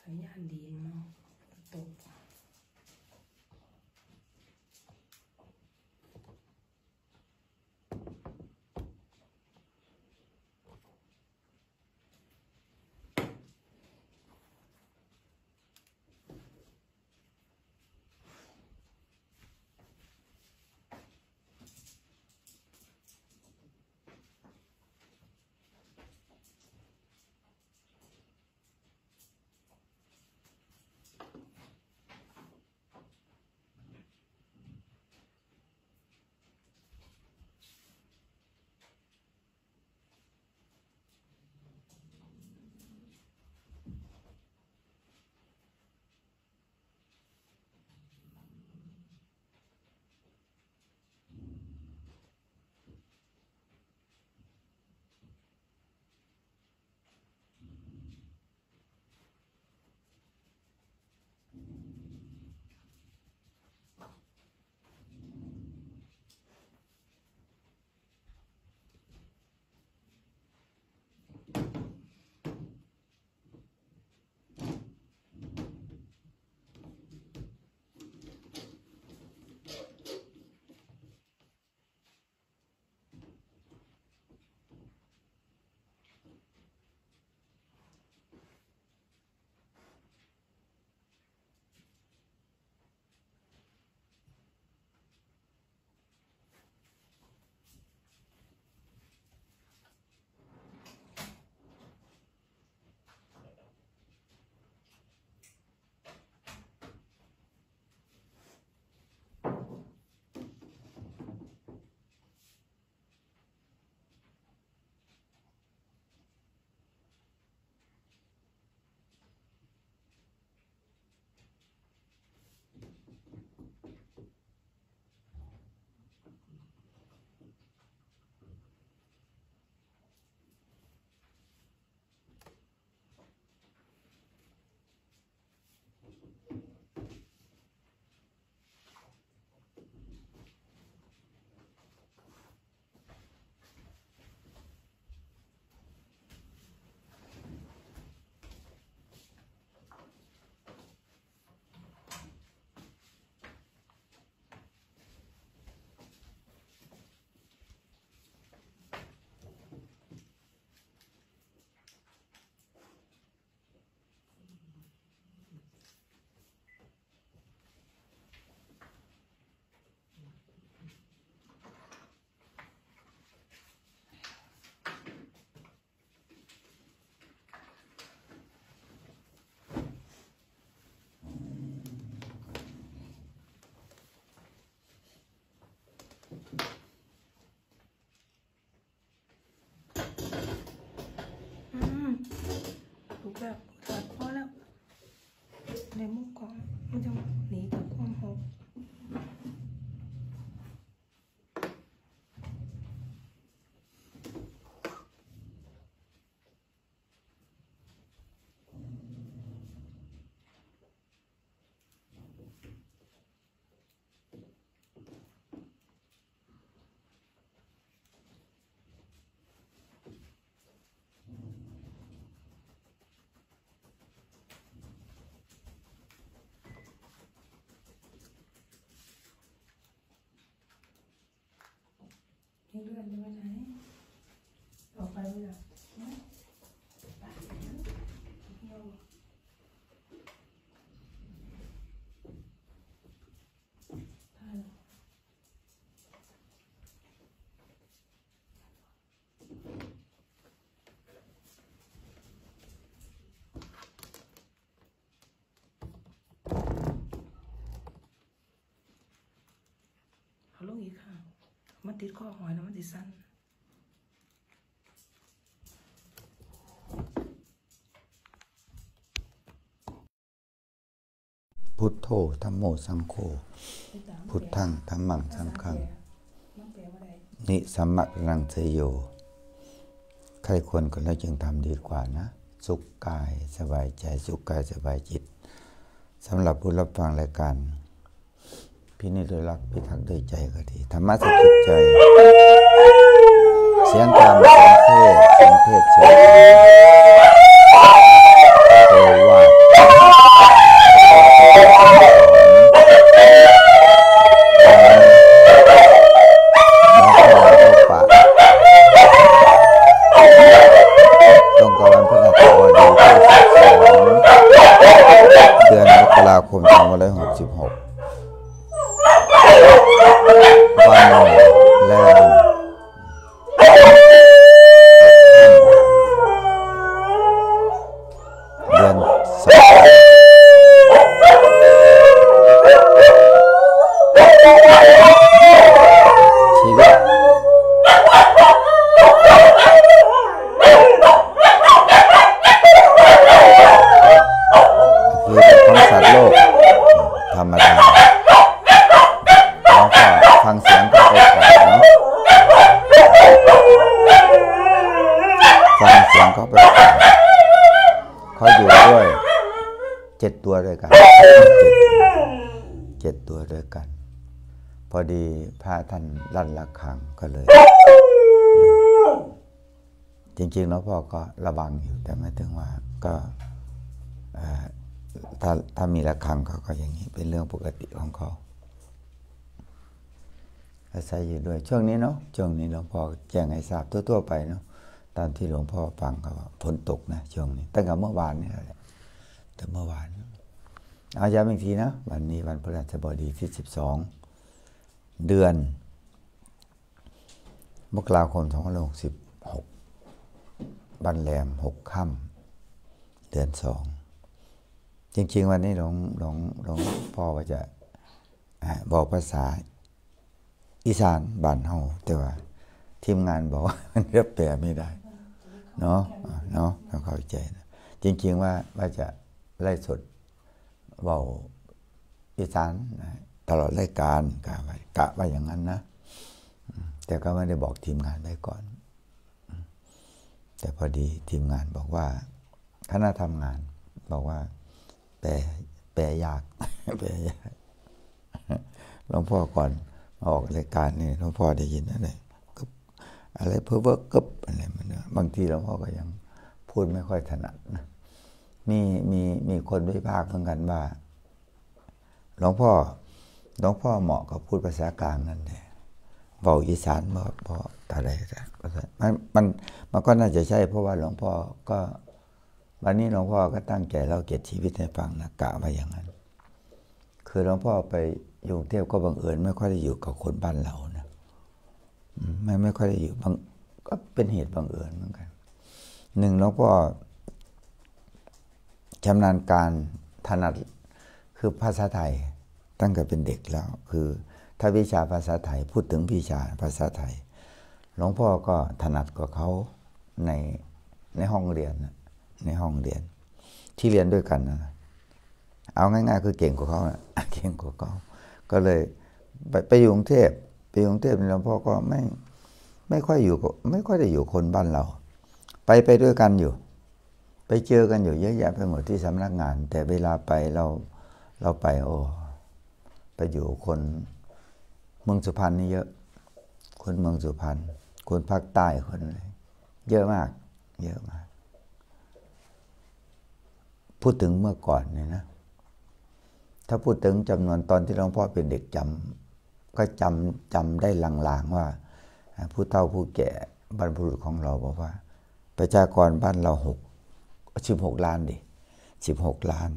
สัญญาณดีเนาะตกถูกแบบถอดพอแล้วในมุกของมันจะหนีจากความหกนี่เลื่อนไปไหนออกไปเลยอ่ะเอาลงอีกค่ะมันติดข้อหอยแล้วมันติดสั้นพุทโธธัมโมสังโฆพุทธังธัมมังสังฆังนิสัมมะรังเสโยใครควรก็แล้วจึงทำดีกว่านะสุขกายสบายใจสุขกายสบายจิตสำหรับผู้รับฟังรายการพี่นี่ด้วยรักพี่ทักด้วยใจก็ดีธรรมะสะกิดใจเสียงธรรมเสียงเทศเสียงเทศเสียงธรรมโอวาทราคม2566วันแรมเดือน2ชีวิตของสัตว์โลกธรรมดาแล้วก็ฟังเสียงก็ไปก่อนเนาะฟังเสียงเขาไปก่อนเขาอยู่ด้วย7 ตัวด้วยกัน7 ตัวด้วยกันพอดีพระท่านลั่นระฆังก็เลยจริงๆแล้วพ่อก็ระวังอยู่แต่ไม่ถึงว่าก็ถ้ามีระฆังเขาก็อย่างนี้เป็นเรื่องปกติของเขาอาศัยอยู่ด้วยช่วงนี้เนาะช่วงนี้หลวงพ่อแจ้งให้ทราบทั่วๆไปเนาะตามที่หลวงพ่อฟังเขาว่าฝนตกนะช่วงนี้ตั้งแต่เมื่อวานนี่แหละแต่เมื่อวานเอาย้ำอีกทีนะวันนี้วันพฤหัสบดีที่12เดือนมกราคม2566วันแรม6 ค่ำเดือน2จริงๆวันนี้หลวงพ่อว่าจะบอกภาษาอีสานบ้านเฮาแต่ว่าทีมงานบอกว่ามันเรียบแปลไม่ได้เนาะต้องเข้าใจนะจริงๆว่าจะไล่สดเว้าอีสานตลอดรายการกะว่าอย่างนั้นนะแต่ก็ไม่ได้บอกทีมงานไว้ก่อนแต่พอดีทีมงานบอกว่าคณะทำงานบอกว่าแปลยากแปลยากหลวงพ่อก่อนมาออกรายการนี่หลวงพ่อได้ยินอะไรเพ้อเว้อกึบอะไรมันบางทีหลวงพ่อก็ยังพูดไม่ค่อยถนัดนะมีคนวิพากษ์เหมือนกันว่าหลวงพ่อเหมาะกับพูดภาษากลางนั่นแหละเว้าอีสานเพราะอะไรมันก็น่าจะใช่เพราะว่าหลวงพ่อก็วันนี้หลวงพ่อก็ตั้งใจเล่าเกียรติชีวิตให้ฟังนะกะไว้อย่างนั้นคือหลวงพ่อไปอยู่กรุงเทพก็บังเอิญไม่ค่อยได้อยู่กับคนบ้านเรานะไม่ค่อยได้อยู่ก็เป็นเหตุบังเอิญเหมือนกันหนึ่งหลวงพ่อชำนาญการถนัดคือภาษาไทยตั้งแต่เป็นเด็กแล้วคือถ้าวิชาภาษาไทยพูดถึงวิชาภาษาไทยหลวงพ่อก็ถนัดกว่าเขาในห้องเรียนในห้องเรียนที่เรียนด้วยกันนะเอาง่ายๆคือเก่งกว่าเขาเก่งกว่าเขาก็เลยไปอยู่กรุงเทพหลวงพ่อก็ไม่ค่อยได้อยู่คนบ้านเราไปด้วยกันอยู่ไปเจอกันอยู่เยอะแยะไปหมดที่สำนักงานแต่เวลาไปเราไปไปอยู่คนเมืองสุพรรณนี่เยอะคนเมืองสุพรรณคนภาคใต้คนอะไรเยอะมากพูดถึงเมื่อก่อนเนี่ยนะถ้าพูดถึงจำนวนตอนที่หลวงพ่อเป็นเด็กก็จำได้ลางๆว่าผู้เฒ่าผู้แก่บรรพบุรุษของเราบอกว่าประชากรบ้านเรา16 ล้านดิ16 ล้าน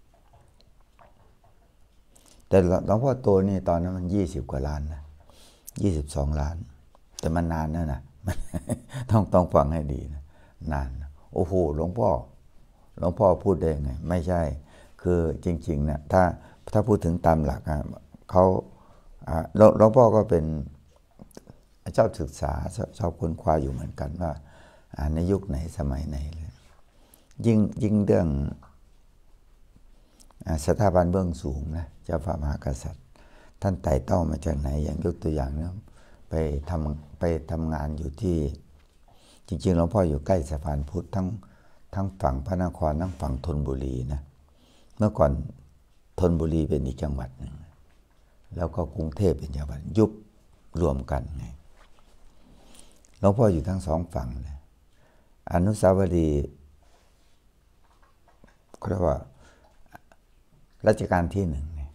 แต่หลวงพ่อโตนี่ตอนนั้นมัน20 กว่าล้านนะ22 ล้านแต่มันนานนะต้องฟังให้ดีนะนานโอ้โหหลวงพ่อพูดได้ไงไม่ใช่คือจริงๆนะถ้าพูดถึงตามหลักเขาหลวงพ่อก็เป็นชอบศึกษาชอบค้นคว้าอยู่เหมือนกันว่าในยุคไหนสมัยไหนเลยยิ่งเรื่องสถาบันเบื้องสูงนะเจ้าฟ้ามหากษัตริย์ท่านไต่เต้ามาจากไหนอย่างยกตัวอย่างนะไปทำงานอยู่ที่จริงๆหลวงพ่ออยู่ใกล้สะพานพุทธทั้งฝั่งพระนครทั้งฝั่งธนบุรีนะเมื่อก่อนธนบุรีเป็นอีกจังหวัดหนึ่งแล้วก็กรุงเทพเป็นจังหวัดยุบรวมกันไงหลวงพ่ออยู่ทั้งสองฝั่งเลยอนุสาวรีย์ก็เรียกว่ารัชกาลที่ 1เนี่ย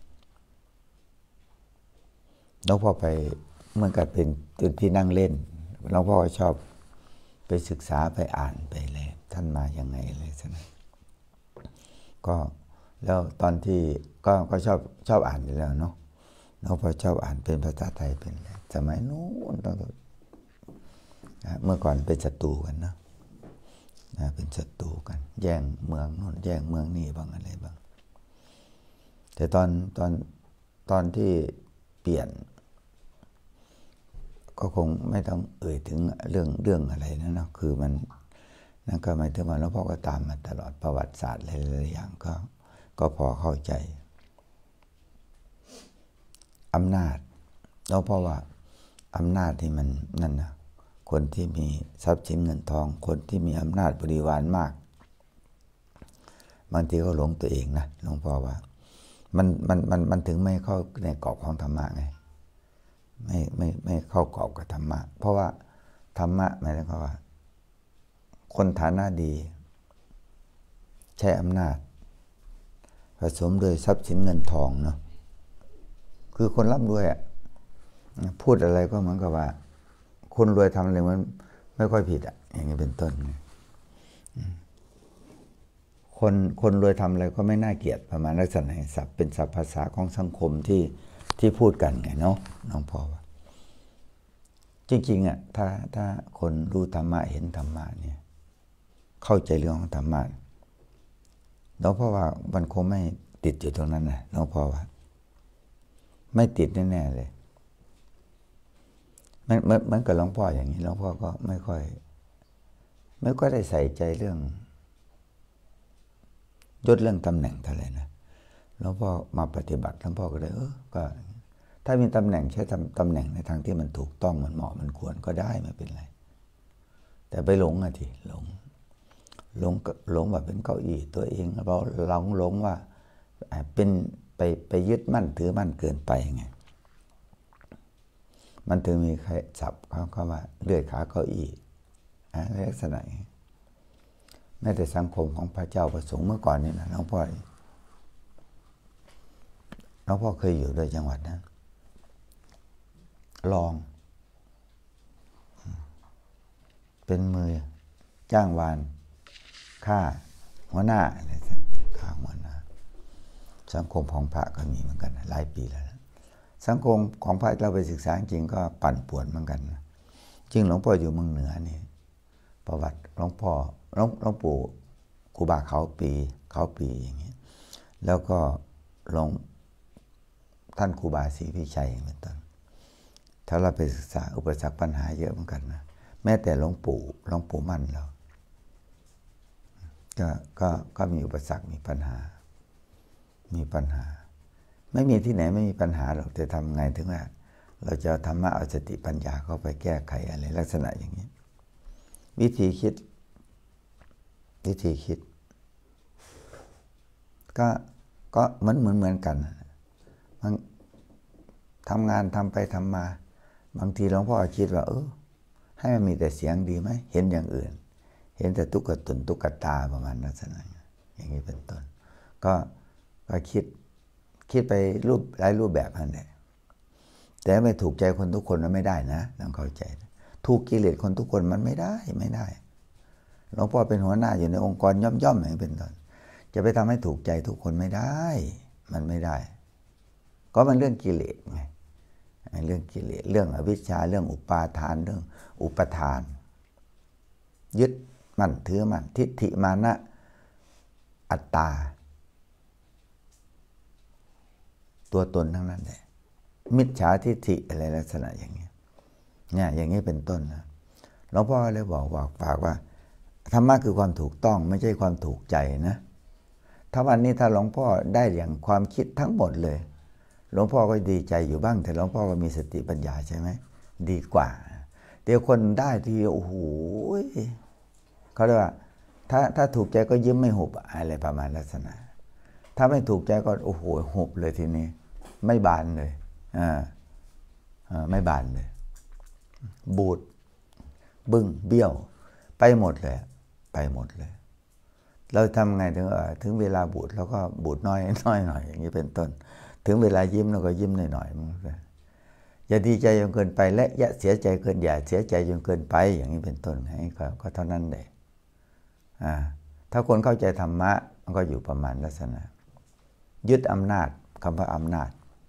หลวงพ่อไปเหมือนกับเป็นจุดที่นั่งเล่นหลวงพ่อชอบไปศึกษาไปอ่านไปเลยท่านมาอย่างไงเลยฉะนั้นก็แล้วตอนที่ก็ชอบอ่านอยู่แล้วเนาะเราพอชอบอ่านเป็นภาษาไทยเป็นสมัยนู้นตอนเมื่อก่อนเป็นศัตรูกันเนาะเป็นศัตรูกันแย่งเมืองโน่นแย่งเมืองนี่บ้างอะไรบ้างแต่ตอนที่เปลี่ยนก็คงไม่ต้องเอ่ยถึงเรื่องอะไรนะเนาะคือมันนั่นก็หมายถึงว่าหลวงพ่อก็ตามมาตลอดประวัติศาสตร์หลายๆอย่างก็พอเข้าใจอำนาจแล้วเพราะว่าอำนาจที่มันนั่นนะคนที่มีทรัพย์สินเงินทองคนที่มีอำนาจบริวารมากบางทีก็หลงตัวเองนะหลวงพ่อว่ามันถึงไม่เข้าในกรอบของธรรมะไงไม่เข้ากรอบกับธรรมะเพราะว่าธรรมะหมายถึงว่าคนฐานะดีใช้อำนาจผสมด้วยทรัพย์สินเงินทองเนาะคือคนร่ำรวยอ่ะพูดอะไรก็เหมือนกับว่าคนรวยทำอะไรมันไม่ค่อยผิดอ่ะอย่างนี้เป็นต้นคนรวยทำอะไรก็ไม่น่าเกลียดประมาณลักษณะศัพท์เป็นศัพท์ภาษาของสังคมที่พูดกันไงเนาะน้องพ่อว่าจริงๆอ่ะถ้าคนรู้ธรรมะเห็นธรรมะเนี่ยเข้าใจเรื่องของธรรมะน้องพ่อว่ามันคงไม่ติดอยู่ตรงนั้นนะน้องพ่อว่าไม่ติดแน่ๆเลยมันกับหลวงพ่ออย่างนี้หลวงพ่อก็ไม่ค่อยได้ใส่ใจเรื่องยศเรื่องตำแหน่งเท่าไหร่นะหลวงพ่อมาปฏิบัติหลวงพ่อก็เลยก็ถ้ามีตำแหน่งใช้ตำแหน่งในทางที่มันถูกต้องมันเหมาะมันควรก็ได้ไม่เป็นไรแต่ไปหลงอะทีหลงว่าเป็นเก้าอี้ตัวเองเราหลงว่าเป็นไปยึดมั่นถือมั่นเกินไปไงมันถึงมีใครศัพท์เขาว่าเลื่อยขาเก้าอี้ลักษณะแม้แต่สังคมของพระเจ้าประสงค์เมื่อก่อนนี่นะหลวงพ่อเคยอยู่ด้วยจังหวัดนั้นลองเป็นมือจ้างวานฆ่าหัวหน้าอะไรฆ่าหัวหน้าสังคมของพระก็มีเหมือนกันหลายปีแล้วสังคมของพระเราไปศึกษาจริงก็ปั่นป่วนเหมือนกันจริงหลวงพ่ออยู่เมืองเหนือนี่ประวัติหลวงปู่ครูบาเขาปีอย่างนี้แล้วก็หลวงท่านครูบาศรีพิชัยเป็นต้นถ้าเราไปศึกษาอุปสรรคปัญหาเยอะเหมือนกันนะแม้แต่หลวงปู่มั่นเราก็มีอุปสรรคมีปัญหาไม่มีที่ไหนไม่มีปัญหาหรอกแต่ทำไงถึงว่าเราจะธรรมะเอาสติปัญญาเข้าไปแก้ไขอะไรลักษณะอย่างนี้วิธีคิดก็เหมือนกันมันทำงานทำไปทำมาบางทีหลวงพ่อคิดว่าให้มันมีแต่เสียงดีไหมเห็นอย่างอื่นเห็นแต่ตุ๊กตาประมาณลักษณะอย่างนี้เป็นต้นก็คิดไปหลายรูปแบบนั่นแหละแต่ไม่ถูกใจคนทุกคนมันไม่ได้นะต้องเข้าใจถูกกิเลสคนทุกคนมันไม่ได้หลวงพ่อเป็นหัวหน้าอยู่ในองค์กรย่อมอย่างนี้เป็นต้นจะไปทำให้ถูกใจทุกคนไม่ได้มันไม่ได้ก็มันเรื่องกิเลสไงเรื่องกิเลสเรื่องอวิชชาเรื่องอุปาทานเรื่องอุปทานยึดมั่นถือมั่นทิฏฐิมานะอัตตาตัวตนทั้งนั้นแหละมิจฉาทิฏฐิอะไรลักษณะอย่างนี้เนี่ยอย่างนี้เป็นต้นนะหลวงพ่อเลยบอกฝากว่าธรรมะคือความถูกต้องไม่ใช่ความถูกใจนะถ้าวันนี้ถ้าหลวงพ่อได้อย่างความคิดทั้งหมดเลยหลวงพ่อก็ดีใจอยู่บ้างแต่หลวงพ่อก็มีสติปัญญาใช่ไหมดีกว่าเดี๋ยวคนได้ที่โอ้โหเขาเรียกว่าถ้าถูกใจก็ยิ้มไม่หุบอะไรประมาณลักษณะถ้าไม่ถูกใจก็โอ้โหหุบเลยทีนี้ไม่บานเลยไม่บานเลยบูดบึ้งเบี้ยวไปหมดเลยเราทำไงถึงเวลาบูดเราก็บูดน้อยหน่อยอย่างนี้เป็นต้นถึงเวลายิ้มเราก็ยิ้มหน่อยอย่าดีใจจนเกินไปและอย่าเสียใจเกินอย่าเสียใจจนเกินไปอย่างนี้เป็นต้นให้ก็เท่านั้นเลยถ้าคนเข้าใจธรรมะมันก็อยู่ประมาณลักษณะยึดอำนาจคำว่าอำนาจ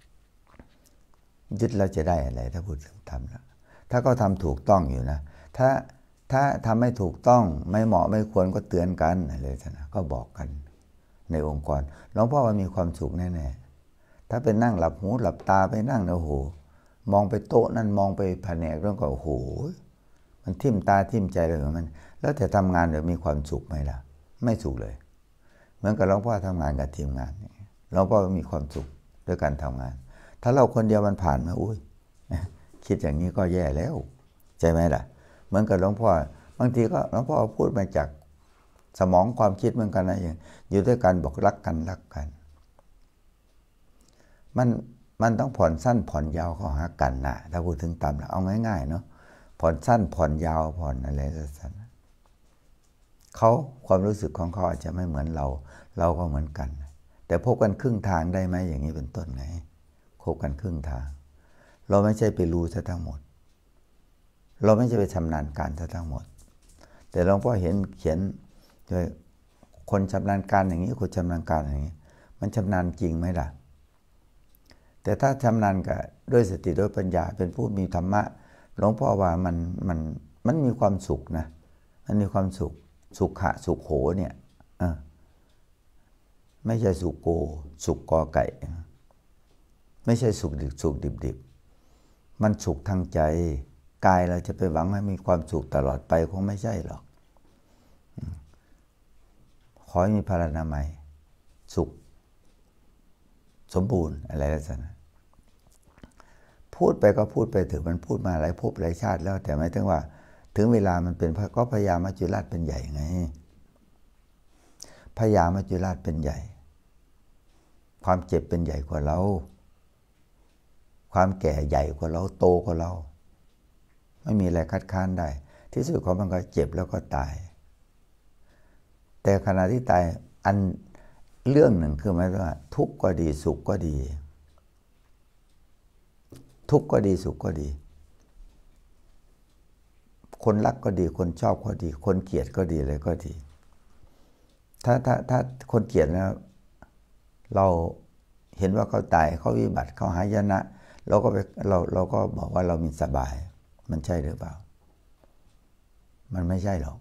ยึดแล้วจะได้อะไรถ้าพูดถึงธรรมแล้วถ้าเขาทำถูกต้องอยู่นะถ้าทำไม่ถูกต้องไม่เหมาะไม่ควรก็เตือนกันอะไรนะก็บอกกันในองค์กรหลวงพ่อว่ามีความสุขแน่ๆถ้าไปนั่งหลับหูหลับตาไปนั่งโอ้โหมองไปโต๊ะนั่นมองไปแผนกแล้วก็โอ้โหมันทิ่มตาทิ่มใจเลยมันแล้วแต่ทำงานเดี๋ยวมีความสุขไหมล่ะไม่สุขเลยเหมือนกับหลวงพ่อทำงานกับทีมงานหลวงพ่อมีความสุขด้วยการทำงานถ้าเราคนเดียวมันผ่านมาอุ้ยคิดอย่างนี้ก็แย่แล้วใช่ไหมล่ะเหมือนกับหลวงพ่อบางทีก็หลวงพ่อพูดมาจากสมองความคิดเหมือนกันนะอย่างอยู่ด้วยกันบอกรักกันมันต้องผ่อนสั้นผ่อนยาวเข้าหากันนะถ้าพูดถึงตามแล้วเอาง่ายๆเนาะผ่อนสั้นผ่อนยาวผ่อนอะไรสั้นเขาความรู้สึกของเขาอาจจะไม่เหมือนเราก็เหมือนกันแต่พบกันครึ่งทางได้ไหมอย่างนี้เป็นต้นไงพบกันครึ่งทางเราไม่ใช่ไปรู้ซะทั้งหมดเราไม่ใช่ไปชำนาญการซะทั้งหมดแต่หลวงพ่อเห็นเขียนโดยคนชำนาญการอย่างนี้คนชำนาญการอย่างนี้มันชำนาญจริงไหมล่ะแต่ถ้าชำนาญกับด้วยสติด้วยปัญญาเป็นผู้มีธรรมะหลวงพ่อว่ามันมีความสุขนะมันมีความสุขสุขะสุขโขเนี่ยไม่ใช่สุขโกสุขกอไก่ไม่ใช่สุขดิบสุขดิบมันสุขทางใจกายเราจะไปหวังให้มีความสุขตลอดไปคงไม่ใช่หรอกขอให้มีพลานามัยสุขสมบูรณ์อะไรลักษณะพูดไปก็พูดไปถึงมันพูดมาหลายภพหลายชาติแล้วแต่หมายถึงว่าถึงเวลามันเป็นก็พญามัจจุราชเป็นใหญ่ไงพญามัจจุราชเป็นใหญ่ความเจ็บเป็นใหญ่กว่าเราความแก่ใหญ่กว่าเราโตกว่าเราไม่มีอะไรคัดค้านได้ที่สุดของมันก็เจ็บแล้วก็ตายแต่ขณะที่ตายอันเรื่องหนึ่งคือหมายว่าทุกข์ก็ดีสุขก็ดีทุกข์ก็ดีสุขก็ดีคนรักก็ดีคนชอบก็ดีคนเกลียดก็ดีอะไรก็ดีถ้าคนเกลียดแล้วเราเห็นว่าเขาตายเขาวิบัติเขาหายนะเราก็บอกว่าเรามีสบายมันใช่หรือเปล่ามันไม่ใช่หรอก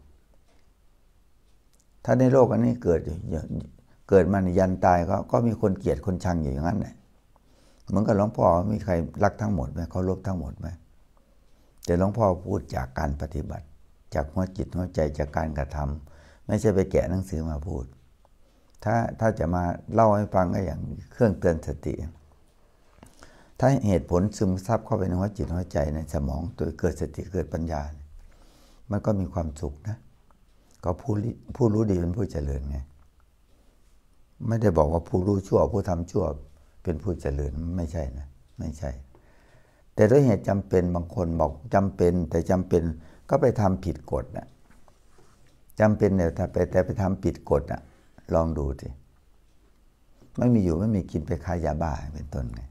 ถ้าในโลกอันนี้เกิดมายันตายก็มีคนเกลียดคนชังอยู่อย่างนั้นแหละเหมือนกับหลวงพ่อมีใครรักทั้งหมดไหมเขาลบทั้งหมดไหมแต่หลวงพ่อพูดจากการปฏิบัติจากหัวจิตหัวใจจากการกระทำไม่ใช่ไปแกะหนังสือมาพูดถ้าจะมาเล่าให้ฟังก็อย่างเครื่องเตือนสติถ้าเหตุผลซึมซับเข้าไปในหัวจิตหัวใจในสมองตัวเกิดสติเกิดปัญญามันก็มีความสุขนะก็ผู้รู้ดีเป็นผู้เจริญไงไม่ได้บอกว่าผู้รู้ชั่วผู้ทำชั่วเป็นผู้เจริญไม่ใช่นะไม่ใช่แต่ด้วยเหตุจำเป็นบางคนบอกจำเป็นแต่จำเป็นก็ไปทำผิดกฎนะจำเป็นเนี่ยแต่ไปทำผิดกฎนะลองดูสิไม่มีอยู่ไม่มีกินไปค้ายาบ้าเป็นต้นไง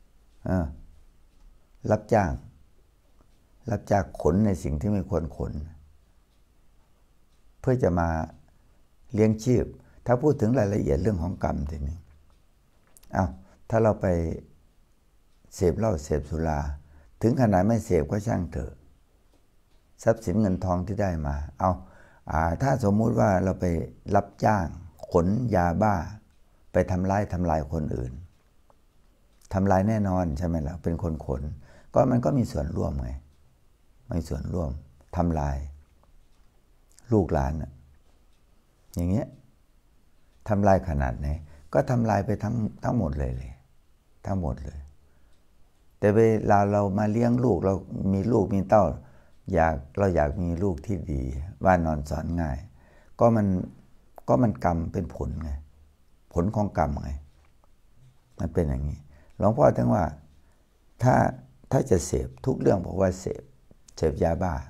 รับจ้างขนในสิ่งที่ไม่ควรขนเพื่อจะมาเลี้ยงชีพถ้าพูดถึงรายละเอียดเรื่องของกรรมทีนี้ถ้าเราไปเสพเหล้าเสพสุราถึงขนาดไม่เสพก็ช่างเถอะทรัพย์สินเงินทองที่ได้มาถ้าสมมุติว่าเราไปรับจ้างขนยาบ้าไปทำลายคนอื่นทำลายแน่นอนใช่ไหมล่ะเป็นคนขนก็มันก็มีส่วนร่วมไงมีส่วนร่วมทำลายลูกหลานอย่างเงี้ยทำลายขนาดไหนก็ทำลายไปทั้งหมดเลยทั้งหมดเลยแต่เวลาเรามาเลี้ยงลูกเรามีลูกมีเต้าเราอยากมีลูกที่ดีว่านอนสอนง่ายก็มันกรรมเป็นผลไงผลของกรรมไงมันเป็นอย่างนี้หลวงพ่อถึงว่าถ้าจะเสพทุกเรื่องบอกว่าเสพยาบ้า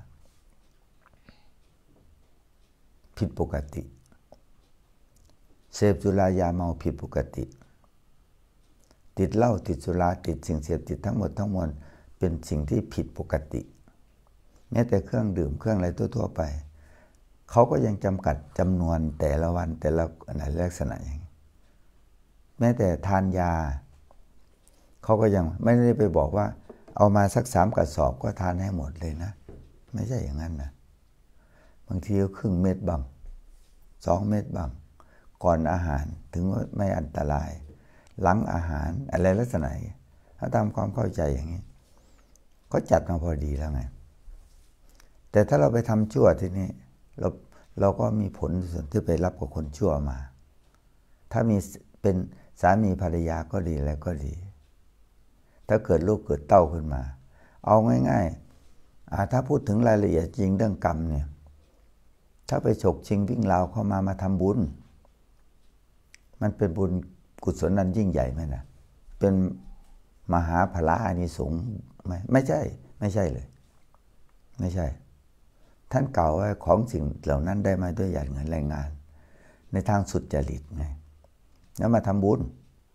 ผิดปกติเสพสุรายาเมาผิดปกติติดเหล้าติดสุราติดสิ่งเสพติดทั้งหมดทั้งมวลเป็นสิ่งที่ผิดปกติแม้แต่เครื่องดื่มเครื่องอะไรทั่วๆไปเขาก็ยังจำกัดจำนวนแต่ละวันแต่ละอะไรลักษณะอย่างนี้แม้แต่ทานยาเขาก็ยังไม่ได้ไปบอกว่าเอามาสัก3 กระสอบก็ทานให้หมดเลยนะไม่ใช่อย่างนั้นนะบางทีก็ครึ่งเม็ดบ้าง2 เม็ดบ้างก่อนอาหารถึงว่าไม่อันตรายหลังอาหารอะไรลักษณะถ้าตามความเข้าใจอย่างนี้ก็จัดมาพอดีแล้วไงแต่ถ้าเราไปทำชั่วทีนี้เราก็มีผลส่วนที่ไปรับกับคนชั่วมาถ้ามีเป็นสามีภรรยาก็ดีอะไรก็ดีถ้าเกิดลูกเกิดเต้าขึ้นมาเอาง่ายๆถ้าพูดถึงรายละเอียดจริงเรื่องกรรมเนี่ยถ้าไปฉกชิงวิ่งราวเข้ามาทำบุญมันเป็นบุญกุศลนั้นยิ่งใหญ่ไหมนะเป็นมหาภละอานิสงส์ไหมไม่ใช่เลยไม่ใช่ท่านกล่าวว่าของสิ่งเหล่านั้นได้มาด้วยหยาดเงินแรงงานในทางสุจริตไงแล้วมาทำบุญ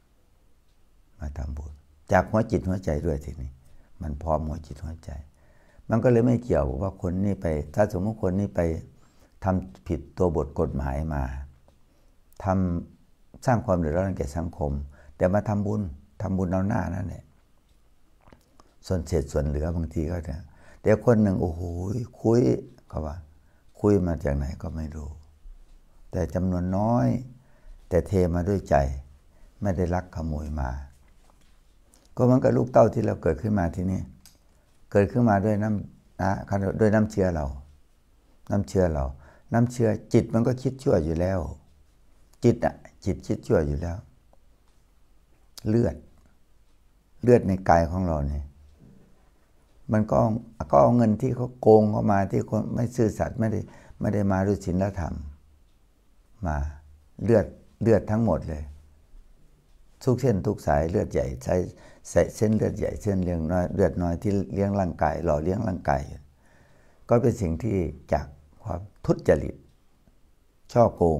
จากหัวจิตหัวใจด้วยทีนี้มันพร้อมหัวจิตหัวใจมันก็เลยไม่เกี่ยวว่าคนนี้ไปถ้าสมมติคนนี้ไปทำผิดตัวบทกฎหมายมาทำสร้างความเดือดร้อนแก่สังคมแต่มาทำบุญเอาหน้านั่นแหละส่วนเศษส่วนเหลือบางทีก็จะแต่คนหนึ่งโอ้โหคุยเขาว่าคุยมาจากไหนก็ไม่รู้แต่จำนวนน้อยแต่เทมาด้วยใจไม่ได้ลักขโมยมาก็เหมือนกับลูกเต้าที่เราเกิดขึ้นมาที่นี่เกิดขึ้นมาด้วยด้วยน้ำเชื้อเราน้ำเชื้อจิตมันก็คิดชั่วอยู่แล้วจิตคิดชั่วอยู่แล้วเลือดในกายของเราเนี่ยมันก็เอาเงินที่เขาโกงเข้ามาที่คนไม่ซื่อสัตย์ไม่ได้มาด้วยศีลธรรมมาเลือดทั้งหมดเลยทุกเส้นทุกสายเลือดใหญ่ใช้เส้นเลือดใหญ่เส้นเลี้ยงน้อยเลือดน้อยที่เลี้ยงร่างกายหล่อเลี้ยงร่างกายก็เป็นสิ่งที่จากความทุจริตช่อโกง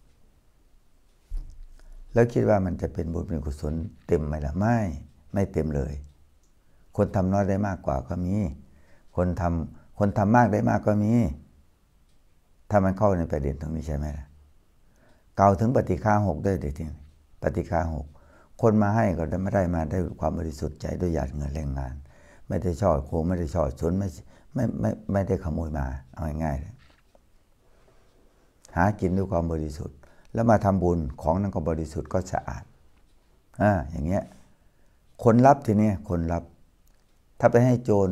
แล้วคิดว่ามันจะเป็นบุญเป็นกุศลเต็มไหมล่ะไม่เต็มเลยคนทำน้อยได้มากกว่าก็มีคนทำมากได้มากก็มีถ้ามันเข้าในประเด็นตรงนี้ใช่ไหมล่ะกล่าวถึงปฏิฆาหกด้วยเดี๋ยวนี้ปฏิฆาหกคนมาให้ก็ไม่ได้มาได้ความบริสุทธิ์ใจด้วยหยาดเงินแรงงานไม่ได้ช่อโกงไม่ได้ช่อชนไม่ได้ขโมยมาเอาง่ายๆเลยหากินด้วยความบริสุทธิ์แล้วมาทำบุญของนั้นก็บริสุทธิ์ก็สะอาดอย่างเงี้ยคนรับทีนี้คนรับถ้าไปให้โจร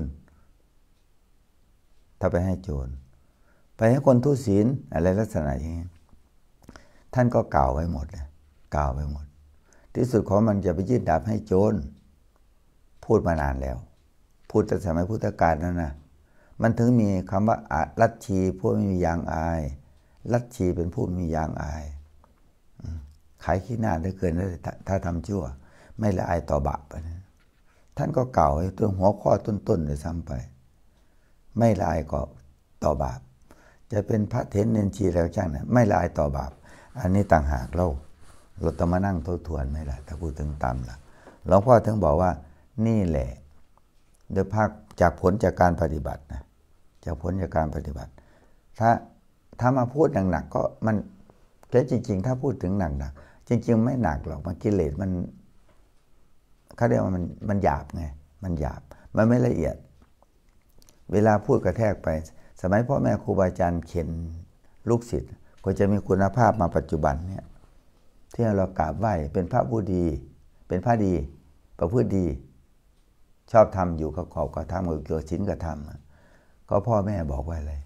ไปให้คนทุศีลอะไรลักษณะอย่างนี้ท่านก็กล่าวไว้หมดเลยที่สุดของมันจะไปยื่นดาบให้โจรพูดมานานแล้วพูดแต่สมัยพุทธกาลนั่นนะมันถึงมีคำว่าลัทธิผู้ไม่มียางอายลัทธิเป็นผู้มียางอายขายขี้หน้าได้เกินถ้าทำชั่วไม่ละอายต่อบาปนะท่านก็กล่าวไว้ตัวหัวข้อต้นๆเลยซ้ำไปไม่ละอายก็ต่อบาปจะเป็นพระเถรเนนชีแล้วจ้างนะไม่ละอายต่อบาปอันนี้ต่างหากเราต้องมานั่งทบทวนไหมล่ะถ้าพูดถึงตามหลักหลวงพ่อถึงบอกว่านี่แหละโดยภาคจากผลจากการปฏิบัตินะจากผลจากการปฏิบัติถ้ามาพูดหนักๆก็มันแค่จริงๆถ้าพูดถึงหนักๆจริงๆไม่หนักหรอกมันกิเลสมันเขาเรียกว่ามันหยาบไงมันหยาบมันไม่ละเอียดเวลาพูดกระแทกไปสมัยพ่อแม่ครูบาอาจารย์เข็นลูกศิษย์ก็จะมีคุณภาพมาปัจจุบันเนี่ยที่เรากราบไหว้เป็นพระผู้ดีเป็นพระดีประพฤติดีชอบทำอยู่กับขอบกับธรรมกับเกี่ยวศีลกับธรรมก็พ่อแม่บอกไว้เลย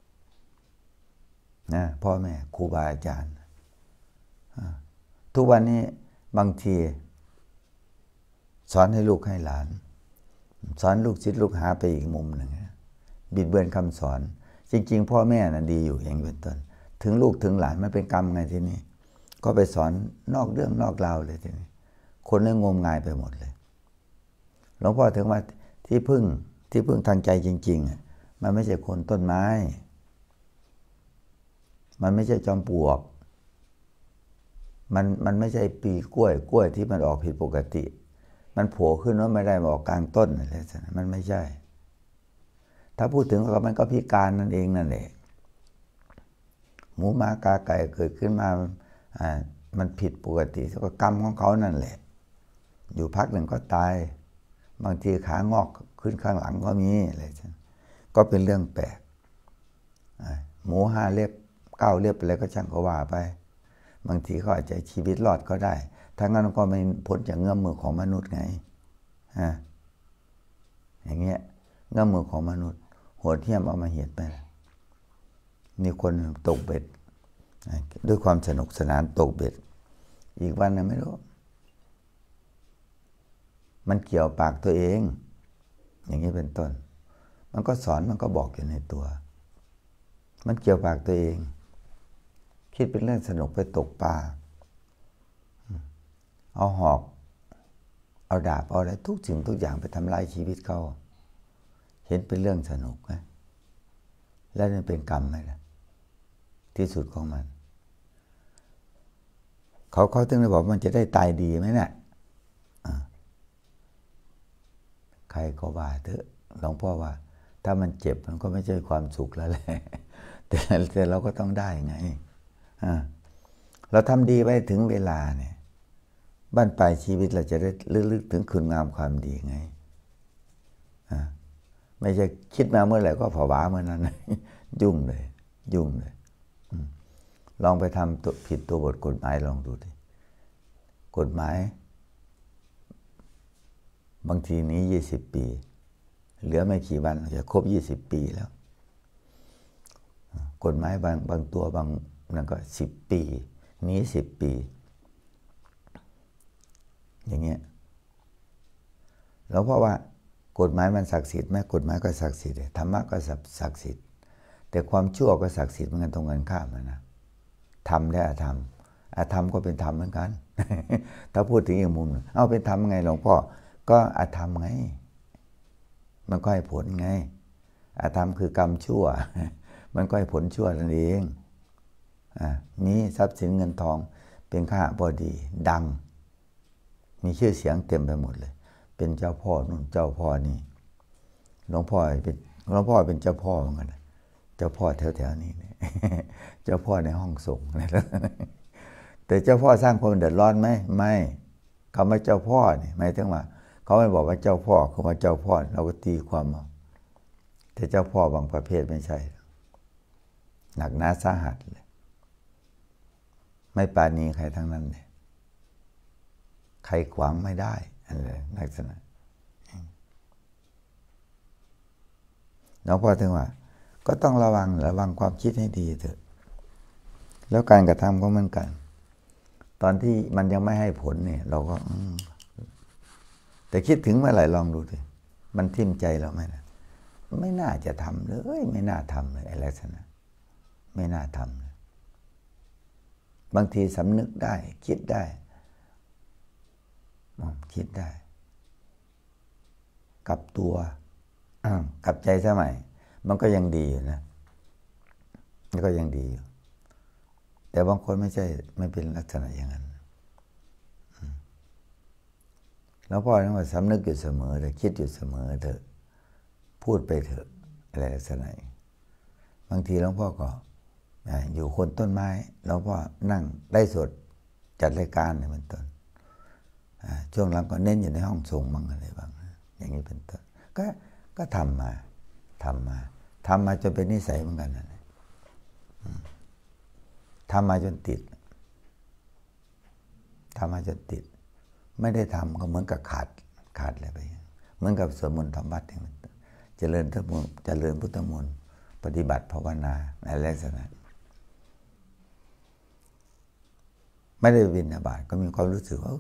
นะพ่อแม่ครูบาอาจารย์ทุกวันนี้บางทีสอนให้ลูกให้หลานสอนลูกศิษย์ลูกหาไปอีกมุมหนึ่งบิดเบือนคำสอนจริงๆพ่อแม่น่ะดีอยู่อย่างเป็นต้นถึงลูกถึงหลานมันเป็นกรรมไงทีนี้ก็ไปสอนนอกเรื่องนอกราวเลยทีนี้คนเลยงมงายไปหมดเลยหลวงพ่อถึงว่าที่พึ่งทางใจจริงๆมันไม่ใช่คนต้นไม้มันไม่ใช่จอมปลวกมันไม่ใช่ปีกล้วยที่มันออกผิดปกติมันโผล่ขึ้นว่าไม่ได้ออกกลางต้นอะไรสักมันไม่ใช่ถ้าพูดถึงมันก็พิการนั่นเองนั่นแหละหมูหมากาไก่เกิดขึ้นมามันผิดปกติก็กรรมของเขานั่นแหละอยู่พักหนึ่งก็ตายบางทีขางอกขึ้นข้างหลังก็มีอะไรก็เป็นเรื่องแปลกหมู5 เล็บ9 เล็บอะไรก็ช่างก็ว่าไปบางทีเขาอาจจะชีวิตรอดก็ได้ถ้างั้นก็ไม่พ้นจากเงื้อมมือของมนุษย์ไงอย่างเงี้ยเงื้อมมือของมนุษย์โหดเหี้ยมเอามาเหตุไปมีคนตกเบ็ดด้วยความสนุกสนานตกเบ็ดอีกวันนึงไม่รู้มันเกี่ยวปากตัวเองอย่างนี้เป็นต้นมันก็สอนมันก็บอกอยู่ในตัวมันเกี่ยวปากตัวเองคิดเป็นเรื่องสนุกไปตกปลาเอาหอกเอาดาบเอาอะไรทุกสิ่งทุกอย่างไปทำลายชีวิตเขาเห็นเป็นเรื่องสนุกนะแล้วนี่เป็นกรรมไหมล่ะที่สุดของมันเขาถึงได้บอกมันจะได้ตายดีไหมเนี่ยใครก็ว่าเถอะหลวงพ่อว่าถ้ามันเจ็บมันก็ไม่ใช่ความสุขแล้วแหละแต่เราก็ต้องได้ไงเราทำดีไว้ถึงเวลาเนี่ยบ้านปลายชีวิตเราจะได้ลึกถึงคุณงามความดีไงไม่ใช่คิดมาเมื่อไหร่ก็ผวาเมื่อนั้นยุ่งเลยลองไปทำตัวผิดตัวบทกฎหมายลองดูดิกฎหมายบางทีนี้20 ปีเหลือไม่กี่วันจะครบ20 ปีแล้วกฎหมายบางตัวบางนั่นก็10 ปีนี้10 ปีอย่างเงี้ยแล้วเพราะว่ากฎหมายมันศักดิ์สิทธิ์ไหมกฎหมายก็ศักดิ์สิทธิ์ธรรมะก็ศักดิ์สิทธิ์แต่ความชั่วก็ศักดิ์สิทธิ์เหมือนกันตรงกันข้ามนะธรรมและอธรรมอธรรมก็เป็นธรรมเหมือนกันถ้าพูดถึงอีกมุมเอาเป็นธรรมไงหลวงพ่อก็อธรรมไงมันก็ให้ผลไงอธรรมคือกรรมชั่วมันก็ให้ผลชั่วนั่นเองมีทรัพย์สินเงินทองเป็นข้าพอดีดังมีชื่อเสียงเต็มไปหมดเลยเป็นเจ้าพ่อนู่นเจ้าพ่อนี่หลวงพ่อเป็นเจ้าพ่อเหมือนกันเจ้าพ่อแถวๆนี้เจ้าพ่อในห้องส่งแต่เจ้าพ่อสร้างความเดือดร้อนไหมไม่คำว่าเจ้าพ่อนี่หมายถึงว่าเขาไม่บอกว่าเจ้าพ่อคือว่าเจ้าพ่อเราก็ตีความเอาแต่เจ้าพ่อบางประเภทไม่ใช่หนักหนาสาหัสเลยไม่ปราณีใครทั้งนั้นเลยใครขวางไม่ได้อะไรลักษณะหลวงพ่อถึงว่าก็ต้องระวังความคิดให้ดีเถอะแล้วการกระทำก็เหมือนกันตอนที่มันยังไม่ให้ผลเนี่ยเราก็แต่คิดถึงเมื่อไหร่ลองดูสิมันทิ่มใจเราไหมนะไม่น่าจะทำเลยไม่น่าทำเลยอะไรลักษณะไม่น่าทำเลยบางทีสำนึกได้คิดได้กับตัวกับใจสมัยมันก็ยังดีอยู่นะมันก็ยังดีอยู่แต่บางคนไม่เป็นลักษณะอย่างนั้นแล้วพ่อท่านว่าสำนึกอยู่เสมอแต่คิดอยู่เสมอเถอะพูดไปเถอะอะไรลักษณะบางทีหลวงพ่อก็อยู่คนต้นไม้หลวงพ่อนั่งได้สดจัดรายการเนี่ยเป็นต้นช่วงหลังก็เน้นอยู่ในห้องส่งบ้างอะไรบ้างอย่างนี้เป็นต้นก็ทำมาจนเป็นนิสัยเหมือนกันนะทำมาจนติดไม่ได้ทำก็เหมือนกับขาดอะไรไปเหมือนกับสวดมนต์ทำวัดอย่างนั้นเจริญพุทธมนต์ปฏิบัติภาวนาอะไรลักษณะไม่ได้บิณฑบาตก็มีความรู้สึกว่า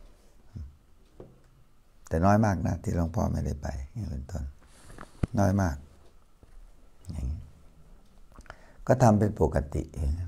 แต่น้อยมากนะที่หลวงพ่อไม่ได้ไปนี่เป็นต้นน้อยมากอย่างนี้ก็ทำเป็นปกติเอง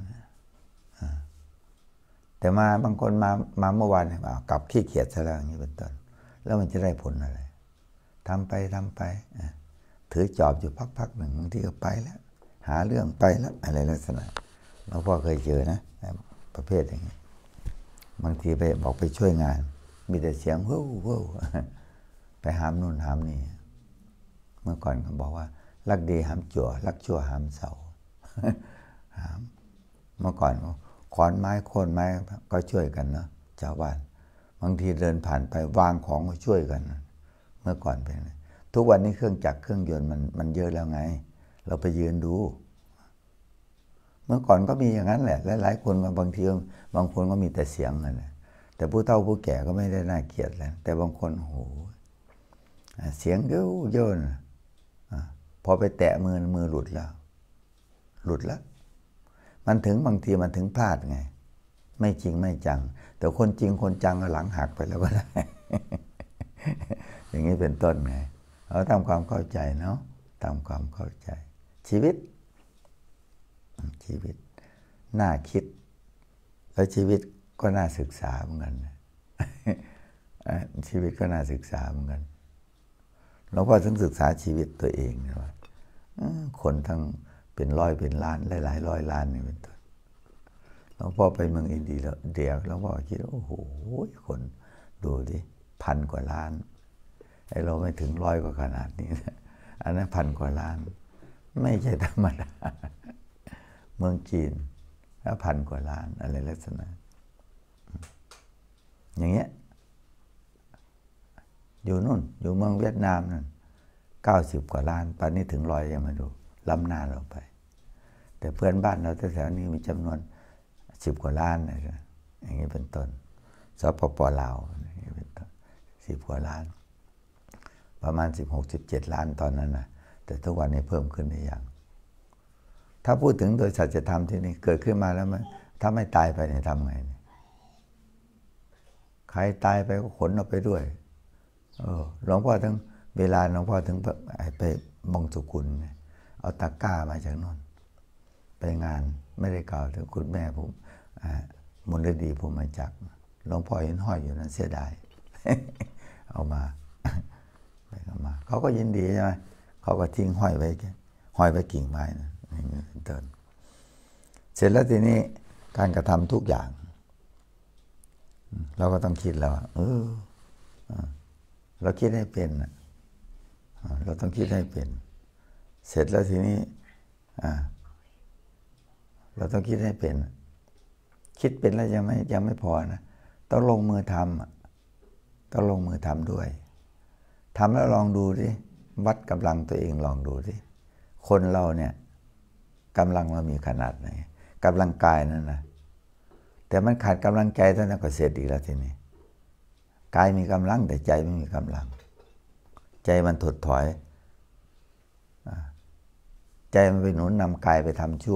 แต่บางคนมาเมื่อวานเนี่ยกลับขี้เกียจซะแล้วอย่างนี้เป็นต้นแล้วมันจะได้ผลอะไรทำไปถือจอบอยู่พักหนึ่งบางทีก็ไปแล้วหาเรื่องไปแล้วอะไรลักษณะหลวงพ่อเคยเจอนะประเภทอย่างนี้บางทีไปบอกไปช่วยงานมีแต่เสียงวู้ไปหามนู่นหามนี่เมื่อก่อนเขาบอกว่ารักดีหามจั่วรักชั่วหามเสาหามเมื่อก่อนขอนไม้โค่นไม้ก็ช่วยกันเนาะชาวบ้านบางทีเดินผ่านไปวางของก็ช่วยกันเมื่อก่อนเป็นทุกวันนี้เครื่องจักรเครื่องยนต์มันเยอะแล้วไงเราไปยืนดูเมื่อก่อนก็มีอย่างนั้นแหละหลายๆคนบางทีบางคนก็มีแต่เสียงนั่นแหละแต่ผู้เฒ่าผู้แก่ก็ไม่ได้น่าเกลียดแล้วแต่บางคนโอ้โหเสียงเยอะพอไปแตะมือหลุดแล้วมันถึงบางทีมันถึงพลาดไงไม่จริงไม่จังแต่คนจริงคนจังก็หลังหักไปแล้วก็ได้ อย่างนี้เป็นต้นไงเราทำความเข้าใจเนาะทำความเข้าใจชีวิตน่าคิดแล้วชีวิตก็น่าศึกษาเหมือนกันชีวิตก็น่าศึกษาเหมือนกันหลวงพ่อถึงศึกษาชีวิตตัวเองนะว่าคนทั้งเป็นร้อยเป็นล้านหลายร้อยล้านนี่เป็นต้นหลวงพ่อไปเมืองอินเดียหลวงพ่อคิดโอ้โหคนดูดิ1,000 กว่าล้านไอ้เราไม่ถึง100 กว่าขนาดนี้นะอันนั้น1,000 กว่าล้านไม่ใช่ธรรมดาเมืองจีนแล้ว1,000 กว่าล้านอะไรลักษณะอย่างเงี้ยอยู่นู่นอยู่เมืองเวียดนามนั่น90 กว่าล้านตอนนี้ถึง100ยังไม่ดูล้ำหน้าเราไปแต่เพื่อนบ้านเราแถวๆนี้มีจำนวน10 กว่าล้านนะอย่างนี้เป็นต้นสปป.ลาวอย่างนี้เป็นต้น10 กว่าล้านประมาณ16-17 ล้านตอนนั้นนะแต่ทุกวันนี้เพิ่มขึ้นได้อย่างถ้าพูดถึงโดยสัจธรรมที่นี่เกิดขึ้นมาแล้วมันถ้าไม่ตายไปเนี่ยทำไงใครตายไปก็ขนเอาไปด้วยหลวงพ่อถึงเวลาหลวงพ่อถึงไปมงสุกุลเอาตะกร้ามาจากโน่นไปงานไม่ได้กล่าวถึงคุณแม่ผมมนฤดีผมมาจากหลวงพ่อเห็นห้อยอยู่นั้นเสียดาย เอามาเขาก็ยินดีใช่ไหมเขาก็ทิ้งห้อยไว้กิ่งไม้นะอย่างนี้เป็นต้นเสร็จแล้วทีนี้การกระทำทุกอย่างเราก็ต้องคิดแล้วเราคิดให้เป็นเราต้องคิดให้เป็นเสร็จแล้วทีนี้เราต้องคิดให้เป็นคิดเป็นแล้วยังไม่พอนะต้องลงมือทำต้องลงมือทำด้วยทำแล้วลองดูดิวัดกำลังตัวเองลองดูดิคนเราเนี่ยกำลังเรามีขนาดไหนกำลังกายนั่นนะแต่มันขาดกำลังใจเท่านั้นก็เสร็จอีกแล้วทีนี้กายมีกำลังแต่ใจไม่มีกำลังใจมันถดถอยใจมันไปหนุนนำกายไปทำชั่ว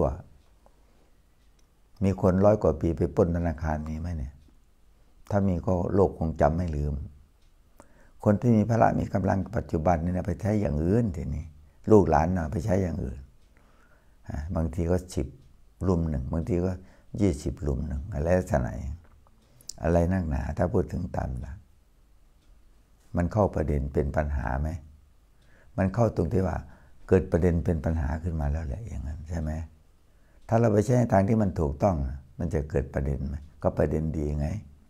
มีคน100 กว่าปีไปปล้นธนาคารมีไหมเนี่ยถ้ามีก็โลกคงจำไม่ลืมคนที่มีพละมีกำลังปัจจุบันนี่นะไปใช้อย่างอื่นทีนี้ลูกหลานนะไปใช้อย่างอื่นบางทีก็10 รุม 1บางทีก็20 รุม 1อะไรลักษณะอะไรนักหนาถ้าพูดถึงตามหลักมันเข้าประเด็นเป็นปัญหาไหมมันเข้าตรงที่ว่าเกิดประเด็นเป็นปัญหาขึ้นมาแล้วแหละอย่างนั้นใช่ไหมถ้าเราไปใช้ทางที่มันถูกต้องมันจะเกิดประเด็นไหมก็ประเด็นดีไง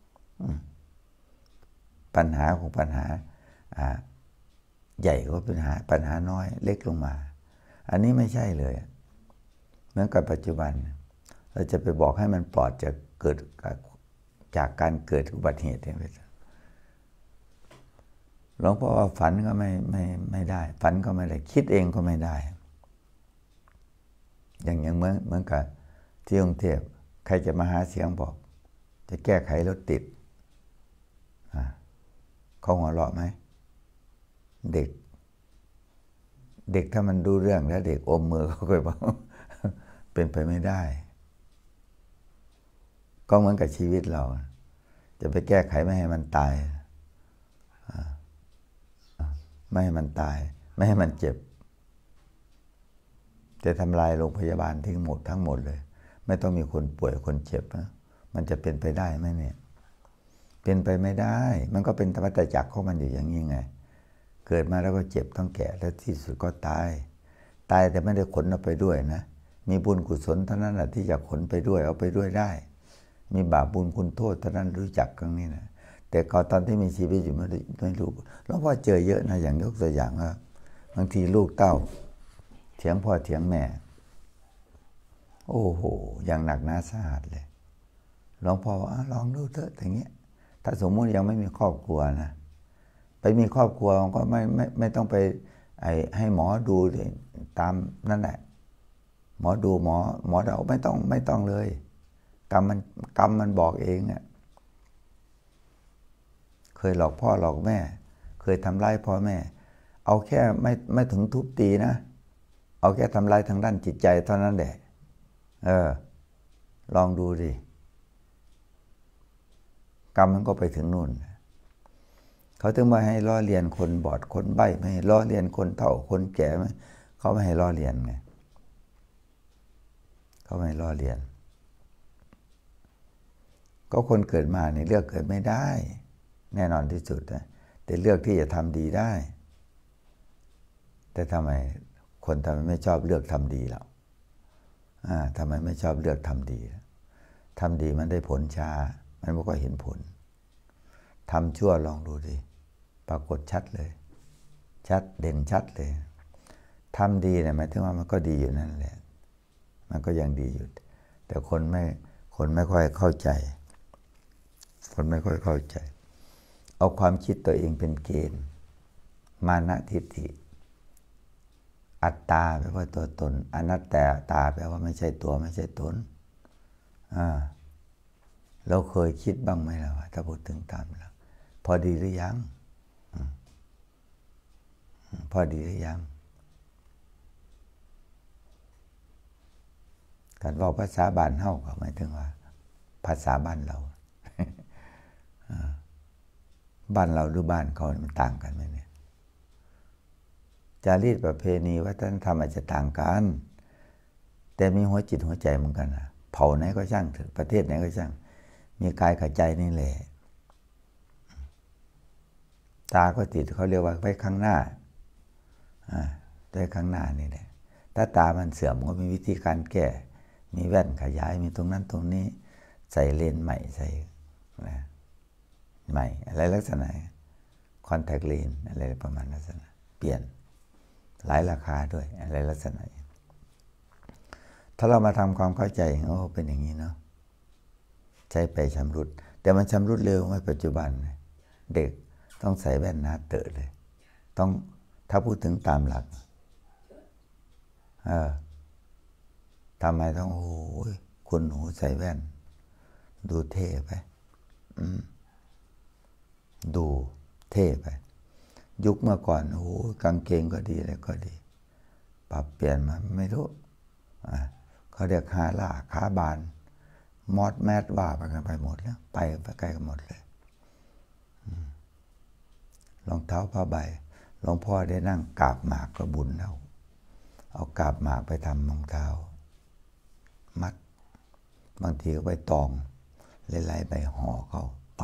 ปัญหาของปัญหาใหญ่กว่าปัญหาน้อยเล็กลงมาอันนี้ไม่ใช่เลยเหมือนกับปัจจุบันเราจะไปบอกให้มันปลอดจากการเกิดอุบัติเหตุอย่างไรหลวงพ่อว่าฝันก็ไม่ได้ฝันก็ไม่ได้คิดเองก็ไม่ได้อย่างเหมือนกับที่กรุงเทพใครจะมาหาเสียงบอกจะแก้ไขรถติดเขาหัวเราะไหมเด็กถ้ามันดูเรื่องแล้วเด็กอมมือเขาก็บอกเป็นไปไม่ได้ก็เหมือนกับชีวิตเราจะไปแก้ไขไม่ให้มันตายไม่ให้มันตายไม่ให้มันเจ็บจะทำลายโรงพยาบาลทั้งหมดเลยไม่ต้องมีคนป่วยคนเจ็บนะมันจะเป็นไปได้ไหมเนี่ยเป็นไปไม่ได้มันก็เป็นธรรมจักรของมันอยู่อย่างนี้ไงเกิดมาแล้วก็เจ็บต้องแก่แล้วที่สุดก็ตายแต่ไม่ได้ขนเอาไปด้วยนะมีบุญกุศลเท่านั้นแหละที่จะขนไปด้วยเอาไปด้วยได้มีบาปบุญคุณโทษเท่านั้นรู้จักกันนี่นะแต่ก่อนตอนที่มีชีวิตอยู่ไม่รู้แล้วพ่อเจอเยอะนะอย่างยกตัวอย่างว่าบางทีลูกเต้าเถียงพ่อเถียงแม่โอ้โหอย่างหนักหนาสาหัสเลยหลวงพ่อว่าลองดูเถอะอย่างเงี้ยถ้าสมมุติยังไม่มีครอบครัวนะไปมีครอบครัวก็ไม่ต้องไปให้หมอดูตามนั่นแหละหมอดูหมอเดาไม่ต้องเลยกรรมมันบอกเองอ่ะเคยหลอกพ่อหลอกแม่เคยทำร้ายพ่อแม่เอาแค่ไม่ถึงทุบตีนะเอาแค่ทำร้ายทางด้านจิตใจเท่านั้นแหละลองดูดิกรรมมันก็ไปถึงนู่นเขาถึงมาให้ล้อเลียนคนบอดคนใบ้ไม่ให้ล้อเลียนคนเฒ่าคนแก่เขาไม่ให้ล้อเลียนไงเขาไม่ให้ล้อเลียนก็คนเกิดมาเนี่ยเลือกเกิดไม่ได้แน่นอนที่สุดนะแต่เลือกที่จะทำดีได้แต่ทำไมคนทำไมไม่ชอบเลือกทำดีล่ะทำไมไม่ชอบเลือกทำดีทำดีมันได้ผลช้ามันไม่ค่อยเห็นผลทำชั่วลองดูดิปรากฏชัดเลยชัดเด่นชัดเลยทำดีเนี่ยหมายถึงว่ามันก็ดีอยู่นั่นแหละมันก็ยังดีอยู่แต่คนไม่ค่อยเข้าใจคนไม่ค่อยเข้าใจเอาความคิดตัวเองเป็นเกณฑ์มานะทิฏฐิอัตตาแปลว่าตัวตนอนัตตาแปลว่าไม่ใช่ตัวไม่ใช่ตนเราเคยคิดบ้างไหมล่ะว่าถ้าพูดถึงตามแล้วพอดีหรือยังพอดีหรือยังการว่าภาษาบ้านเฮาก็หมายถึงว่าภาษาบ้านเราบ้านเราหรือบ้านเขามันต่างกันไหมเนี่ยจารีตประเพณีวัฒนธรรมอาจจะต่างกันแต่มีหัวจิตหัวใจเหมือนกันนะเผ่าไหนก็ช่างเถอะประเทศไหนก็ช่างมีกายกับใจนี่แหละตาก็ติดเขาเรียกว่าไว้ข้างหน้าไว้ข้างหน้านี่แหละถ้าตามันเสื่อมก็มีวิธีการแก้มีแว่นขยายมีตรงนั้นตรงนี้ใส่เลนส์ใหม่ใส่ใหม่อะไรลักษณะคอนแทคเลนส์อะไรประมาณลักษณะเปลี่ยนหลายราคาด้วยอะไรลักษณะถ้าเรามาทำความเข้าใจเป็นอย่างนี้เนาะใช้ไปชำรุดแต่มันชำรุดเร็วไม่ปัจจุบันเด็กต้องใส่แว่นหนาเตอะเลยต้องถ้าพูดถึงตามหลักทำไมต้องคุณหนูใส่แว่นดูเท่ไปดูเท่ไปยุคเมื่อก่อนกางเกงก็ดีอะไรก็ดีปรับเปลี่ยนมาไม่รู้เขาเรียกขาล่าขาบานมอดแมดว่าไปกันไปหมดแล้วไปไกลกันหมดเลยรองเท้าผ้าใบหลวงพ่อได้นั่งกราบหมากก็บุญแล้วเอากราบหมากไปทำรองเท้ามัดบางทีก็ไปตองหลายๆใบห่อเขา